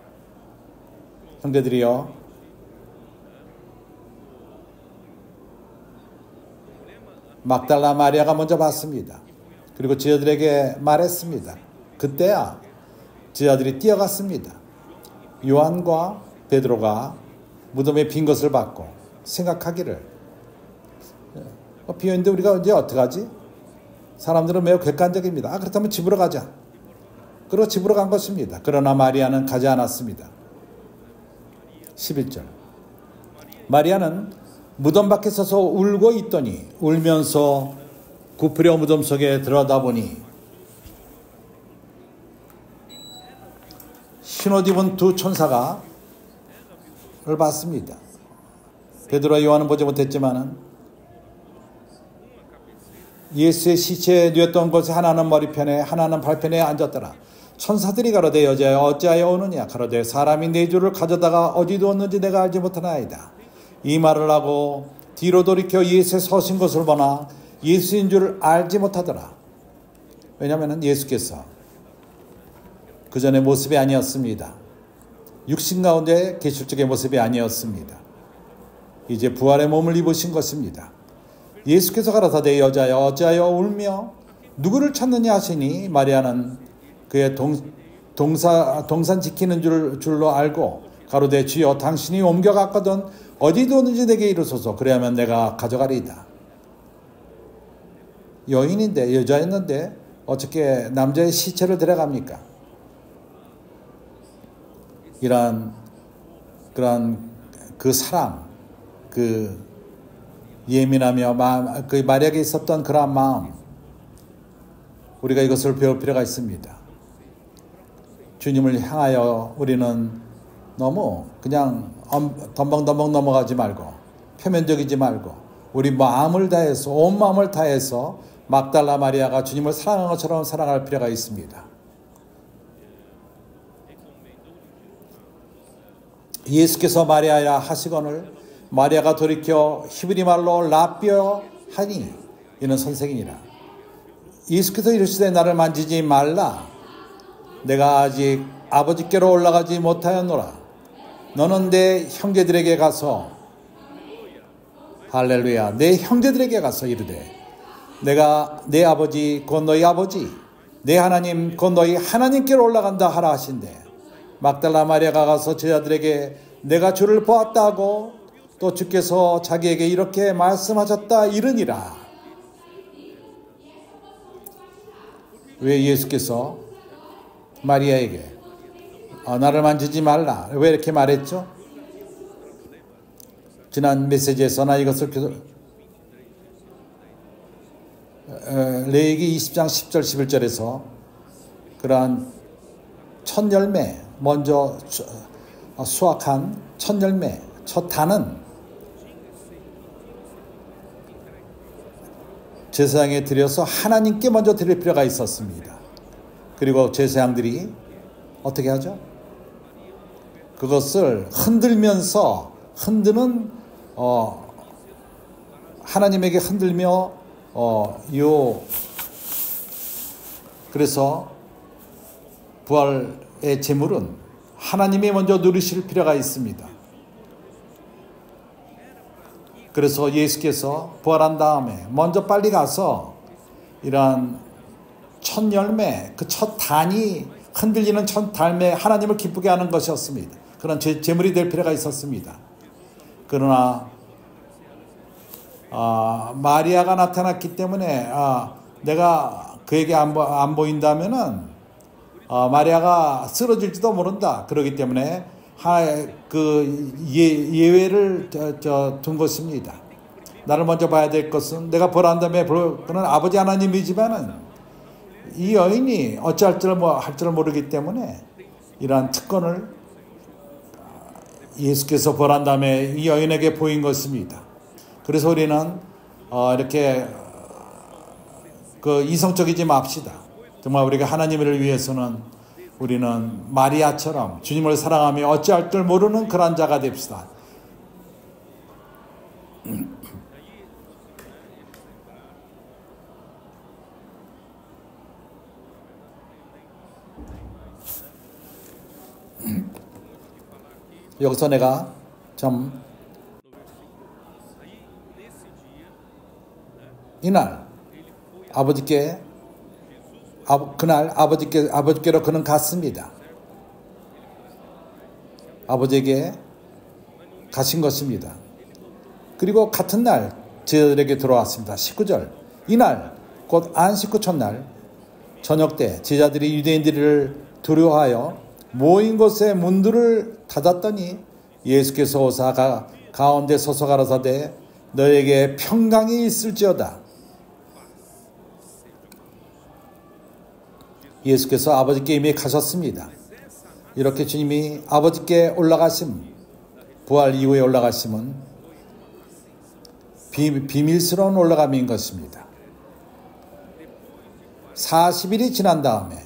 형제들이여, 막달라 마리아가 먼저 봤습니다. 그리고 제자들에게 말했습니다. 그때야 제자들이 뛰어갔습니다. 요한과 베드로가 무덤에 빈 것을 봤고 생각하기를 비어있는데 우리가 이제 어떡하지? 사람들은 매우 객관적입니다. 아, 그렇다면 집으로 가자. 그리고 집으로 간 것입니다. 그러나 마리아는 가지 않았습니다. 십일 절 마리아는 무덤 밖에 서서 울고 있더니 울면서 굽으려 무덤 속에 들어다보니 흰옷 입은 두 천사가 를 봤습니다. 베드로와 요한은 보지 못했지만은 예수의 시체에 누웠던 곳에 하나는 머리편에 하나는 발편에 앉았더라. 천사들이 가로되 여자여 어찌하여 오느냐? 가로되 사람이 내 주를 가져다가 어디 두었는지 내가 알지 못하나이다. 이 말을 하고 뒤로 돌이켜 예수의 서신 것을 보나 예수인 줄 알지 못하더라. 왜냐하면 예수께서 그 전의 모습이 아니었습니다. 육신 가운데 계실 적의 모습이 아니었습니다. 이제 부활의 몸을 입으신 것입니다. 예수께서 가라사대 여자여 어찌하여 울며 누구를 찾느냐 하시니 마리아는 그의 동, 동사, 동산 지키는 줄, 줄로 알고 가로되 주여 당신이 옮겨갔거든 어디 두었는지 내게 이르소서. 그래야면 내가 가져가리이다. 여인인데, 여자였는데 어떻게 남자의 시체를 데려갑니까? 이러한 그런 그 사랑, 그 예민하며 마음, 그 마리아에게 있었던 그러한 마음, 우리가 이것을 배울 필요가 있습니다. 주님을 향하여 우리는 너무 그냥 덤벙덤벙 넘어가지 말고 표면적이지 말고 우리 마음을 다해서 온 마음을 다해서 막달라 마리아가 주님을 사랑한 것처럼 사랑할 필요가 있습니다. 예수께서 마리아야 하시거늘 마리아가 돌이켜 히브리 말로 라비어 하니 이는 선생이니라. 예수께서 이르시되 나를 만지지 말라. 내가 아직 아버지께로 올라가지 못하였노라. 너는 내 형제들에게 가서 할렐루야 내 형제들에게 가서 이르되 내가 내 아버지 곧 너희 아버지 내 하나님 곧 너희 하나님께로 올라간다 하라 하신대. 막달라 마리아가 가서 제자들에게 내가 주를 보았다 하고 또 주께서 자기에게 이렇게 말씀하셨다 이르니라. 왜 예수께서 마리아에게 어, 나를 만지지 말라 왜 이렇게 말했죠? 지난 메시지에서나 이것을 레위기 이십 장 십 절 십일 절에서 그러한 첫 열매 먼저 수확한 첫 열매 첫 단은 제사장에 드려서 하나님께 먼저 드릴 필요가 있었습니다. 그리고 제사장들이 어떻게 하죠? 그것을 흔들면서 흔드는 어, 하나님에게 흔들며 어, 요 그래서 부활의 제물은 하나님이 먼저 누리실 필요가 있습니다. 그래서 예수께서 부활한 다음에 먼저 빨리 가서 이러한 첫 열매, 그 첫 단이 흔들리는 첫 달매 하나님을 기쁘게 하는 것이었습니다. 그런 제, 제물이 될 필요가 있었습니다. 그러나 아, 마리아가 나타났기 때문에 아, 내가 그에게 안, 안 보인다면은 아, 마리아가 쓰러질지도 모른다. 그렇기 때문에 하, 그 예, 예외를 저, 저, 둔 것입니다. 나를 먼저 봐야 될 것은 내가 보란 다음에 그는 아버지 하나님이지만은 이 여인이 어찌할 줄 뭐 할 줄 모르기 때문에 이러한 특권을 예수께서 보란 다음에 이 여인에게 보인 것입니다. 그래서 우리는 어 이렇게 그 이성적이지 맙시다. 정말 우리가 하나님을 위해서는 우리는 마리아처럼 주님을 사랑하며 어찌할 줄 모르는 그런 자가 됩시다. 여기서 내가 좀 이날 아버지께 그날 아버지께 아버지께로 그는 갔습니다. 아버지에게 가신 것입니다. 그리고 같은 날 제자들에게 들어왔습니다. 십구 절 이날 곧 안식 후 첫날 저녁 때 제자들이 유대인들을 두려워하여 모인 곳에 문들을 닫았더니 예수께서 오사 가, 가운데 서서 가라사대 너에게 평강이 있을지어다. 예수께서 아버지께 이미 가셨습니다. 이렇게 주님이 아버지께 올라가심, 부활 이후에 올라가심은 비, 비밀스러운 올라감인 것입니다. 사십 일이 지난 다음에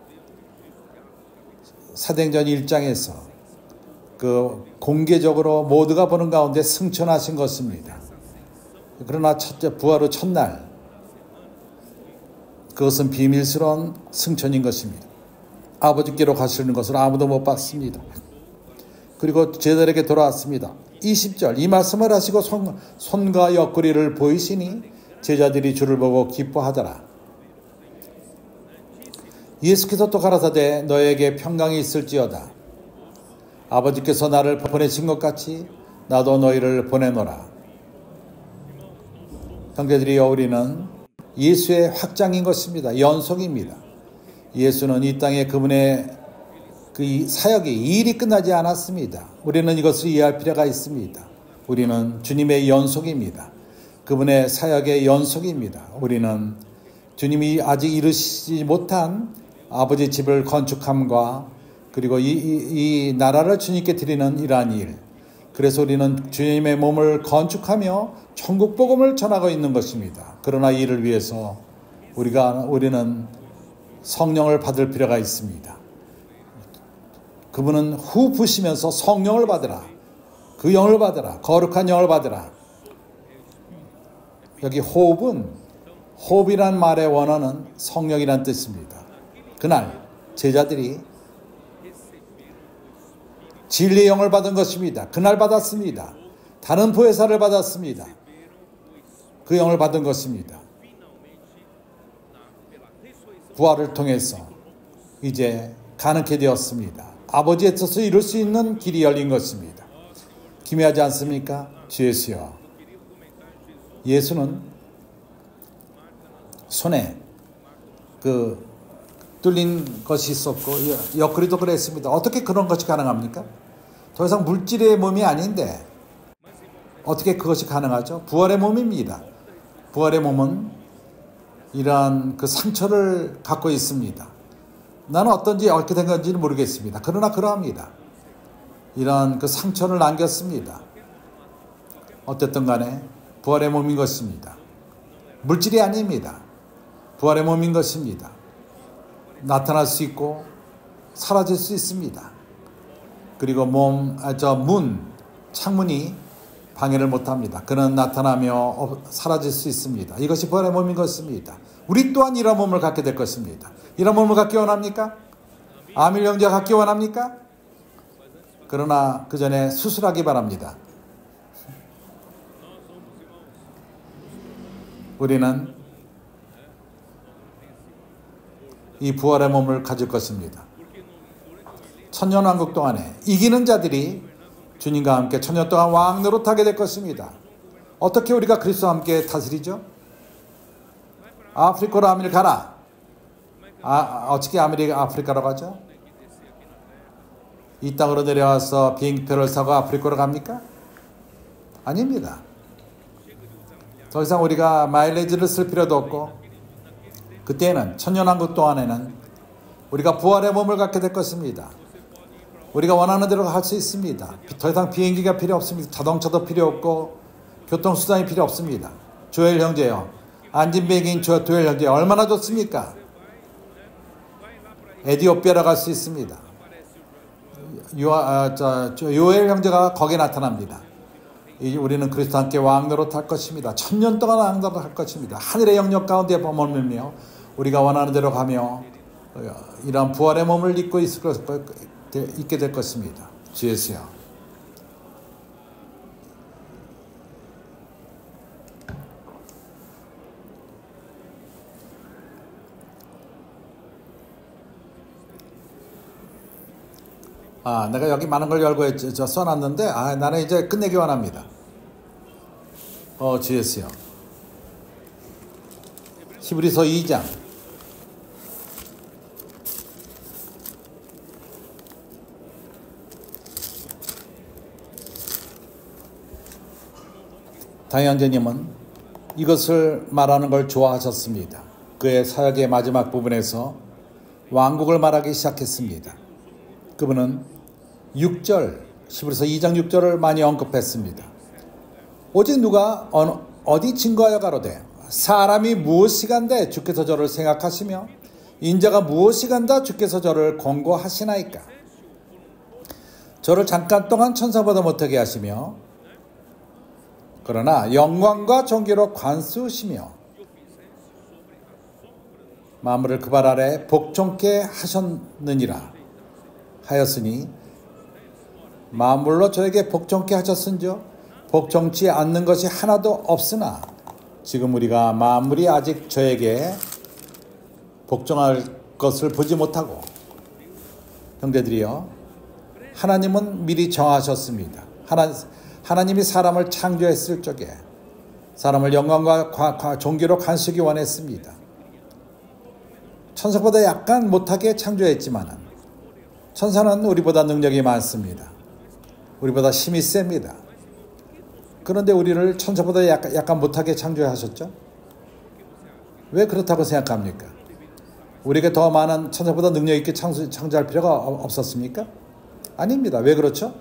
사도행전 일 장에서 그 공개적으로 모두가 보는 가운데 승천하신 것입니다. 그러나 첫째 부활 후 첫날 그것은 비밀스러운 승천인 것입니다. 아버지께로 가시는 것을 아무도 못 봤습니다. 그리고 제자들에게 돌아왔습니다. 이십 절 이 말씀을 하시고 손, 손과 옆구리를 보이시니 제자들이 주를 보고 기뻐하더라. 예수께서 또 가라사대 너에게 평강이 있을지어다. 아버지께서 나를 보내신 것 같이 나도 너희를 보내노라. 형제들이여, 우리는 예수의 확장인 것입니다. 연속입니다. 예수는 이 땅에 그분의 그 사역이 이 일이 끝나지 않았습니다. 우리는 이것을 이해할 필요가 있습니다. 우리는 주님의 연속입니다. 그분의 사역의 연속입니다. 우리는 주님이 아직 이루시지 못한 아버지 집을 건축함과 그리고 이, 이, 이 나라를 주님께 드리는 이러한 일, 그래서 우리는 주님의 몸을 건축하며 천국 복음을 전하고 있는 것입니다. 그러나 이 일을 위해서 우리가 우리는 성령을 받을 필요가 있습니다. 그분은 후 부시면서 성령을 받으라, 그 영을 받으라, 거룩한 영을 받으라. 여기 호흡은, 호흡이란 말의 원어는 성령이란 뜻입니다. 그날 제자들이 진리의 영을 받은 것입니다. 그날 받았습니다. 다른 보혜사를 받았습니다. 그 영을 받은 것입니다. 부활을 통해서 이제 가능케 되었습니다. 아버지의 뜻을 이룰 수 있는 길이 열린 것입니다. 기묘하지 않습니까? 주 예수여. 예수는 손에 그 뚫린 것이 있었고 옆구리도 그랬습니다. 어떻게 그런 것이 가능합니까? 더 이상 물질의 몸이 아닌데 어떻게 그것이 가능하죠? 부활의 몸입니다. 부활의 몸은 이러한 그 상처를 갖고 있습니다. 나는 어떤지 어떻게 된 건지는 모르겠습니다. 그러나 그러합니다. 이러한 그 상처를 남겼습니다. 어쨌든 간에 부활의 몸인 것입니다. 물질이 아닙니다. 부활의 몸인 것입니다. 나타날 수 있고 사라질 수 있습니다. 그리고 몸, 아, 저 문, 창문이 방해를 못합니다. 그는 나타나며 사라질 수 있습니다. 이것이 부활의 몸인 것입니다. 우리 또한 이런 몸을 갖게 될 것입니다. 이런 몸을 갖기 원합니까? 아밀 형제가 갖기 원합니까? 그러나 그 전에 수술하기 바랍니다. 우리는 이 부활의 몸을 가질 것입니다. 천년왕국 동안에 이기는 자들이 주님과 함께 천년 동안 왕 노릇하게 될 것입니다. 어떻게 우리가 그리스도와 함께 다스리죠? 아프리카로 아밀 가라. 아, 어떻게 아밀이 아프리카로 가죠? 이 땅으로 내려와서 비행기표를 사고 아프리카로 갑니까? 아닙니다. 더 이상 우리가 마일리지를 쓸 필요도 없고, 그때는 천년왕국 동안에는 우리가 부활의 몸을 갖게 될 것입니다. 우리가 원하는 대로 할 수 있습니다. 더 이상 비행기가 필요 없습니다. 자동차도 필요 없고 교통수단이 필요 없습니다. 조엘 형제요, 안진뱅인 조엘 형제 얼마나 좋습니까? 에디오피아로 갈 수 있습니다. 요, 아, 저, 저, 요엘 형제가 거기에 나타납니다. 이, 우리는 그리스도 함께 왕노릇 할 것입니다. 천년 동안 왕노릇 할 것입니다. 하늘의 영역 가운데 머물며 우리가 원하는 대로 가며 이런 부활의 몸을 입고 있을 것, 있게 될 것입니다. 주 예수여. 아, 내가 여기 많은 걸 열고 했죠. 저 써놨는데, 아, 나는 이제 끝내기 원합니다. 어, 주 예수여. 히브리서 이 장. 다현재님은 이것을 말하는 걸 좋아하셨습니다. 그의 사역의 마지막 부분에서 왕국을 말하기 시작했습니다. 그분은 육 절, 히브리서 이 장 육 절을 많이 언급했습니다. 오직 누가 어느, 어디 증거하여 가로되 사람이 무엇이간데 주께서 저를 생각하시며 인자가 무엇이간다 주께서 저를 권고하시나이까. 저를 잠깐 동안 천사보다 못하게 하시며 그러나 영광과 존귀로 관수시며 만물을 그 발 아래 복종케 하셨느니라 하였으니 만물로 저에게 복종케 하셨은즉 복종치 않는 것이 하나도 없으나 지금 우리가 만물이 아직 저에게 복종할 것을 보지 못하고, 형제들이여, 하나님은 미리 정하셨습니다. 하나, 하나님이 사람을 창조했을 적에 사람을 영광과 과, 과, 존귀로 간수하기 원했습니다. 천사보다 약간 못하게 창조했지만 천사는 우리보다 능력이 많습니다. 우리보다 힘이 셉니다. 그런데 우리를 천사보다 약간, 약간 못하게 창조하셨죠? 왜 그렇다고 생각합니까? 우리가 더 많은 천사보다 능력 있게 창조, 창조할 필요가 없었습니까? 아닙니다. 왜 그렇죠?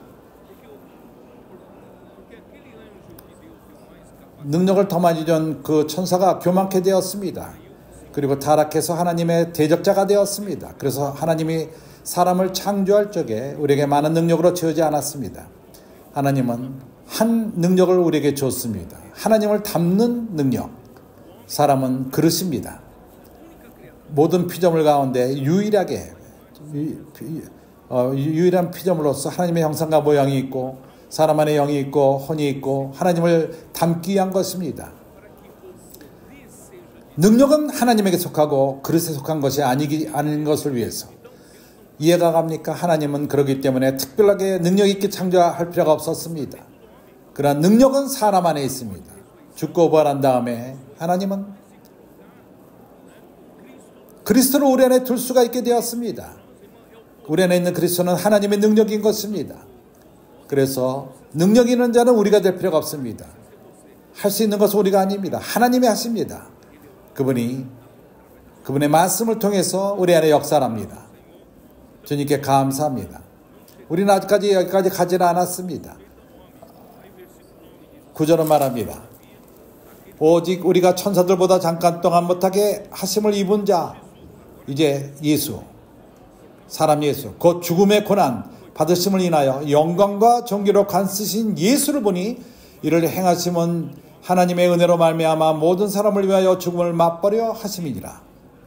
능력을 더 많이 준 그 천사가 교만케 되었습니다. 그리고 타락해서 하나님의 대적자가 되었습니다. 그래서 하나님이 사람을 창조할 적에 우리에게 많은 능력으로 채우지 않았습니다. 하나님은 한 능력을 우리에게 줬습니다. 하나님을 닮는 능력. 사람은 그릇입니다. 모든 피조물 가운데 유일하게 어, 유일한 피조물로서 하나님의 형상과 모양이 있고 사람 안에 영이 있고 혼이 있고 하나님을 닮기 위한 것입니다. 능력은 하나님에게 속하고 그릇에 속한 것이 아니기, 아닌 것을 위해서. 이해가 갑니까? 하나님은 그러기 때문에 특별하게 능력 있게 창조할 필요가 없었습니다. 그러나 능력은 사람 안에 있습니다. 죽고 부활한 다음에 하나님은 그리스도를 우리 안에 둘 수가 있게 되었습니다. 우리 안에 있는 그리스도는 하나님의 능력인 것입니다. 그래서 능력 있는 자는 우리가 될 필요가 없습니다. 할 수 있는 것은 우리가 아닙니다. 하나님이 하십니다. 그분이 그분의 말씀을 통해서 우리 안에 역사합니다. 주님께 감사합니다. 우리는 아직까지 여기까지 가지는 않았습니다. 구절은 말합니다. 오직 우리가 천사들보다 잠깐 동안 못하게 하심을 입은 자, 이제 예수, 사람 예수, 곧 죽음의 고난 받으심을 인하여 영광과 존귀로 간쓰신 예수를 보니 이를 행하심은 하나님의 은혜로 말미암아 모든 사람을 위하여 죽음을 맛보려 하심이니라.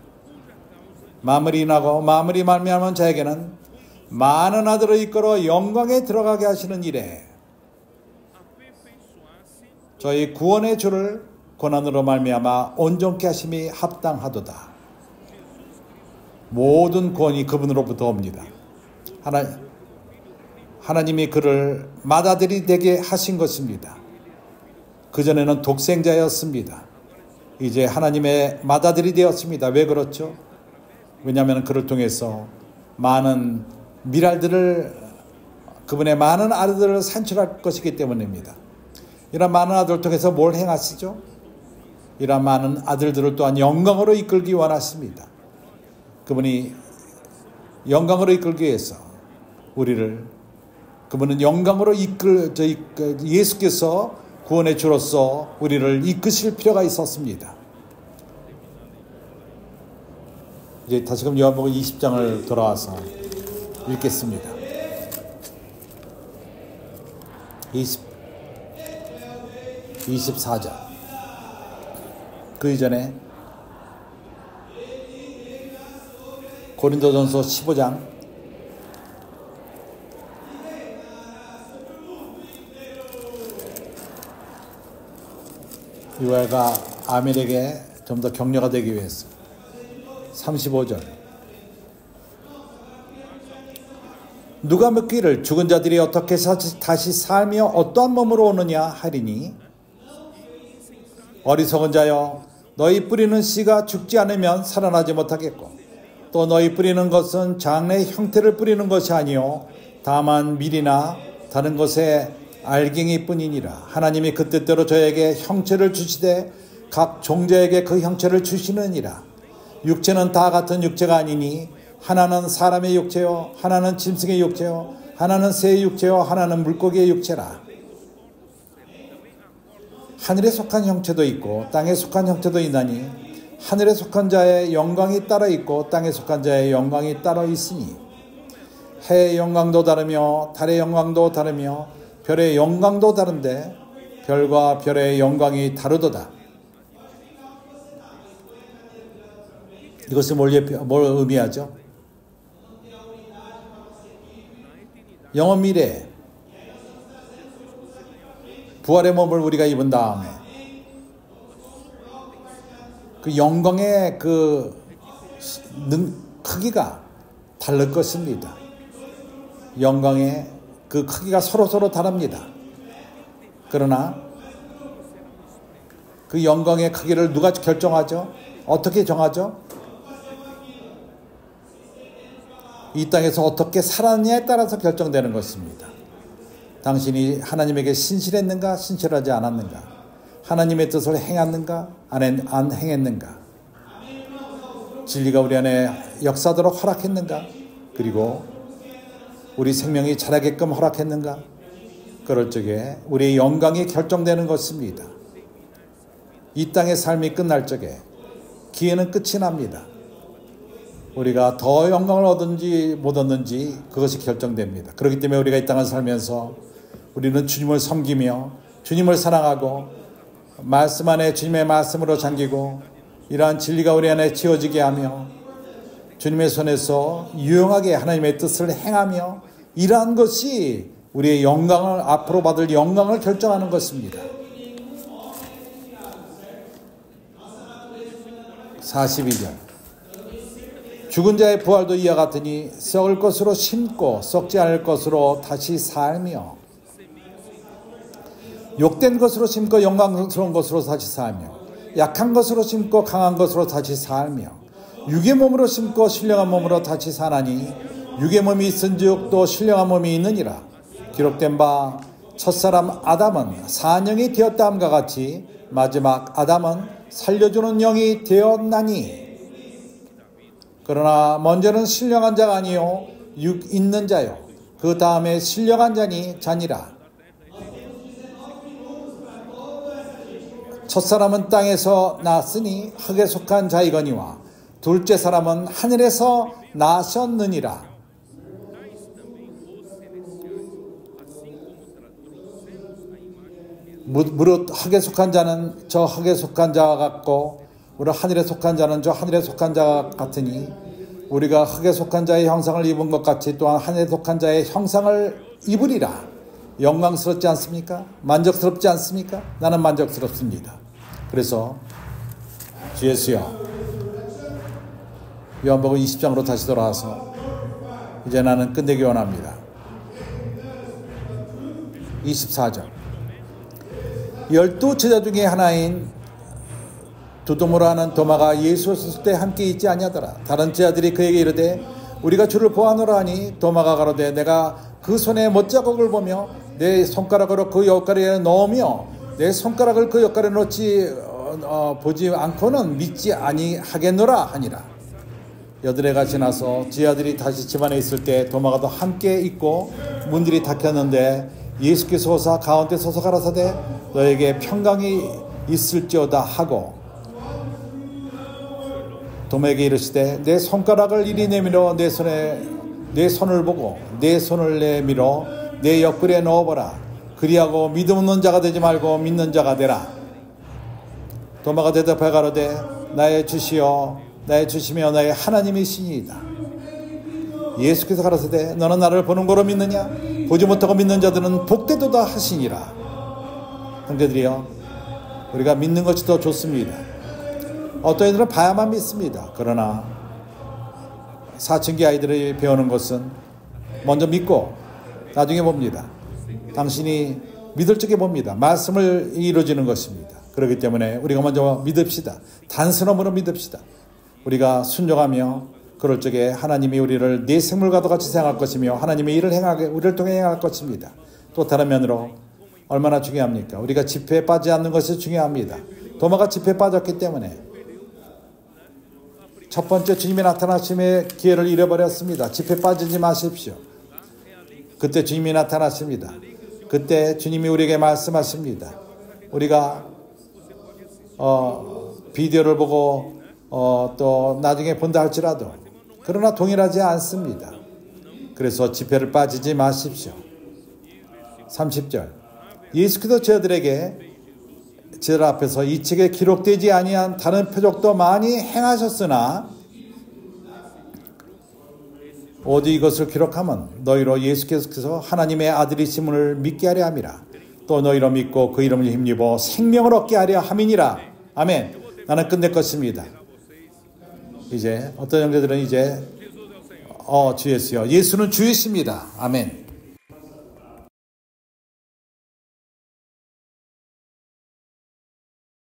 마무리 인하고 마무리 말미암은 자에게는 많은 아들을 이끌어 영광에 들어가게 하시는 일에 저희 구원의 주를 고난으로 말미암아 온전케 하심이 합당하도다. 모든 구원이 그분으로부터 옵니다. 하나, 하나님이 그를 맏아들이 되게 하신 것입니다. 그전에는 독생자였습니다. 이제 하나님의 맏아들이 되었습니다. 왜 그렇죠? 왜냐하면 그를 통해서 많은 미랄들을, 그분의 많은 아들들을 산출할 것이기 때문입니다. 이런 많은 아들을 통해서 뭘 행하시죠? 이런 많은 아들들을 또한 영광으로 이끌기 원하십니다. 그분이 영광으로 이끌기 위해서 우리를, 그분은 영광으로 이끌, 저, 예수께서 구원의 주로서 우리를 이끄실 필요가 있었습니다. 이제 다시금 요한복음 이십 장을 돌아와서 읽겠습니다. 이십, 이십사 장. 그 이전에 고린도전서 십오 장 유아가 아멜에게 좀 더 격려가 되기 위해서 삼십오 절. 누가 묻기를 죽은 자들이 어떻게 다시 살며 어떠한 몸으로 오느냐 하리니 어리석은 자여 너희 뿌리는 씨가 죽지 않으면 살아나지 못하겠고 또 너희 뿌리는 것은 장래의 형태를 뿌리는 것이 아니요 다만 밀이나 다른 것에 알갱이 뿐이니라. 하나님이 그 뜻대로 저에게 형체를 주시되 각 종자에게 그 형체를 주시느니라. 육체는 다 같은 육체가 아니니 하나는 사람의 육체요 하나는 짐승의 육체요 하나는 새의 육체요 하나는 물고기의 육체라. 하늘에 속한 형체도 있고 땅에 속한 형체도 있나니 하늘에 속한 자의 영광이 따로 있고 땅에 속한 자의 영광이 따로 있으니 해의 영광도 다르며 달의 영광도 다르며 별의 영광도 다른데 별과 별의 영광이 다르도다. 이것이 뭘, 뭘 의미하죠? 영원 미래 부활의 몸을 우리가 입은 다음에 그 영광의 그 능, 크기가 다를 것입니다. 영광의 그 크기가 서로서로 다릅니다. 그러나 그 영광의 크기를 누가 결정하죠? 어떻게 정하죠? 이 땅에서 어떻게 살았느냐에 따라서 결정되는 것입니다. 당신이 하나님에게 신실했는가, 신실하지 않았는가, 하나님의 뜻을 행했는가, 안, 안 행했는가, 진리가 우리 안에 역사도록 허락했는가, 그리고 우리 생명이 자라게끔 허락했는가. 그럴 적에 우리의 영광이 결정되는 것입니다. 이 땅의 삶이 끝날 적에 기회는 끝이 납니다. 우리가 더 영광을 얻은지 못 얻는지 그것이 결정됩니다. 그렇기 때문에 우리가 이 땅을 살면서 우리는 주님을 섬기며 주님을 사랑하고 말씀 안에 주님의 말씀으로 잠기고 이러한 진리가 우리 안에 지어지게 하며 주님의 손에서 유용하게 하나님의 뜻을 행하며 이러한 것이 우리의 영광을 앞으로 받을 영광을 결정하는 것입니다. 사십이 절 죽은 자의 부활도 이와 같으니 썩을 것으로 심고 썩지 않을 것으로 다시 살며 욕된 것으로 심고 영광스러운 것으로 다시 살며 약한 것으로 심고 강한 것으로 다시 살며 육의 몸으로 심고 신령한 몸으로 다시 사나니 육의 몸이 있은즉 또 신령한 몸이 있느니라. 기록된 바 첫사람 아담은 사냥이 되었다 함과 같이 마지막 아담은 살려주는 영이 되었나니 그러나 먼저는 신령한 자가 아니요 육 있는 자요 그 다음에 신령한 자니 자니라. 첫사람은 땅에서 났으니 흙에 속한 자이거니와 둘째 사람은 하늘에서 나셨느니라. 무릇 흙에 속한 자는 저 흙에 속한 자와 같고 우리 하늘에 속한 자는 저 하늘에 속한 자와 같으니 우리가 흙에 속한 자의 형상을 입은 것 같이 또한 하늘에 속한 자의 형상을 입으리라. 영광스럽지 않습니까? 만족스럽지 않습니까? 나는 만족스럽습니다. 그래서 주 예수여, 요한복음 이십 장으로 다시 돌아와서 이제 나는 끝내기 원합니다. 이십사 절 열두 제자 중에 하나인 두두모라 하는 도마가 예수 있을 때 함께 있지 아니하더라. 다른 제자들이 그에게 이르되 우리가 주를 보아노라 하니 도마가 가로되 내가 그 손에 못자국을 보며 내 손가락으로 그 옆가리에 넣으며 내 손가락을 그 옆가리에 넣지 어, 어, 보지 않고는 믿지 아니하겠노라 하니라. 여드레가 지나서 제자들이 다시 집안에 있을 때 도마가도 함께 있고 문들이 닫혔는데 예수께서 오사 가운데 서서 가라사대 너에게 평강이 있을지어다 하고 도마에게 이르시되 내 손가락을 이리 내밀어 내 손에 내 손을 보고 내 손을 내밀어 내 옆구리에 넣어보라. 그리하고 믿음 없는 자가 되지 말고 믿는 자가 되라. 도마가 대답하여 가로되 나의 주시여 나의 주시며 나의 하나님이시니이다. 예수께서 가라사대 너는 나를 보는 거로 믿느냐? 보지 못하고 믿는 자들은 복되도다 하시니라. 형제들이여, 우리가 믿는 것이 더 좋습니다. 어떤 이들은 봐야만 믿습니다. 그러나 사춘기 아이들이 배우는 것은 먼저 믿고 나중에 봅니다. 당신이 믿을 적에 봅니다. 말씀을 이루어지는 것입니다. 그렇기 때문에 우리가 먼저 믿읍시다. 단순함으로 믿읍시다. 우리가 순종하며 그럴 적에 하나님이 우리를 내 생물과도 같이 생각할 것이며 하나님의 일을 행하게 우리를 통해 행할 것입니다. 또 다른 면으로 얼마나 중요합니까? 우리가 집회에 빠지지 않는 것이 중요합니다. 도마가 집회에 빠졌기 때문에 첫 번째 주님의 나타나심의 기회를 잃어버렸습니다. 집회에 빠지지 마십시오. 그때 주님이 나타나십니다. 그때 주님이 우리에게 말씀하십니다. 우리가 어, 비디오를 보고 어, 또 나중에 본다 할지라도 그러나 동일하지 않습니다. 그래서 집회를 빠지지 마십시오. 삼십 절 예수께서 저들에게 제들 앞에서 이 책에 기록되지 아니한 다른 표적도 많이 행하셨으나 오직 이것을 기록하면 너희로 예수께서 하나님의 아들이심을 믿게 하려 함이라. 또 너희로 믿고 그 이름을 힘입어 생명을 얻게 하려 함이니라. 아멘. 나는 끝낼 것입니다. 이제 어떤 형제들은 이제 어 주 예수요. 예수는 주이십니다. 아멘.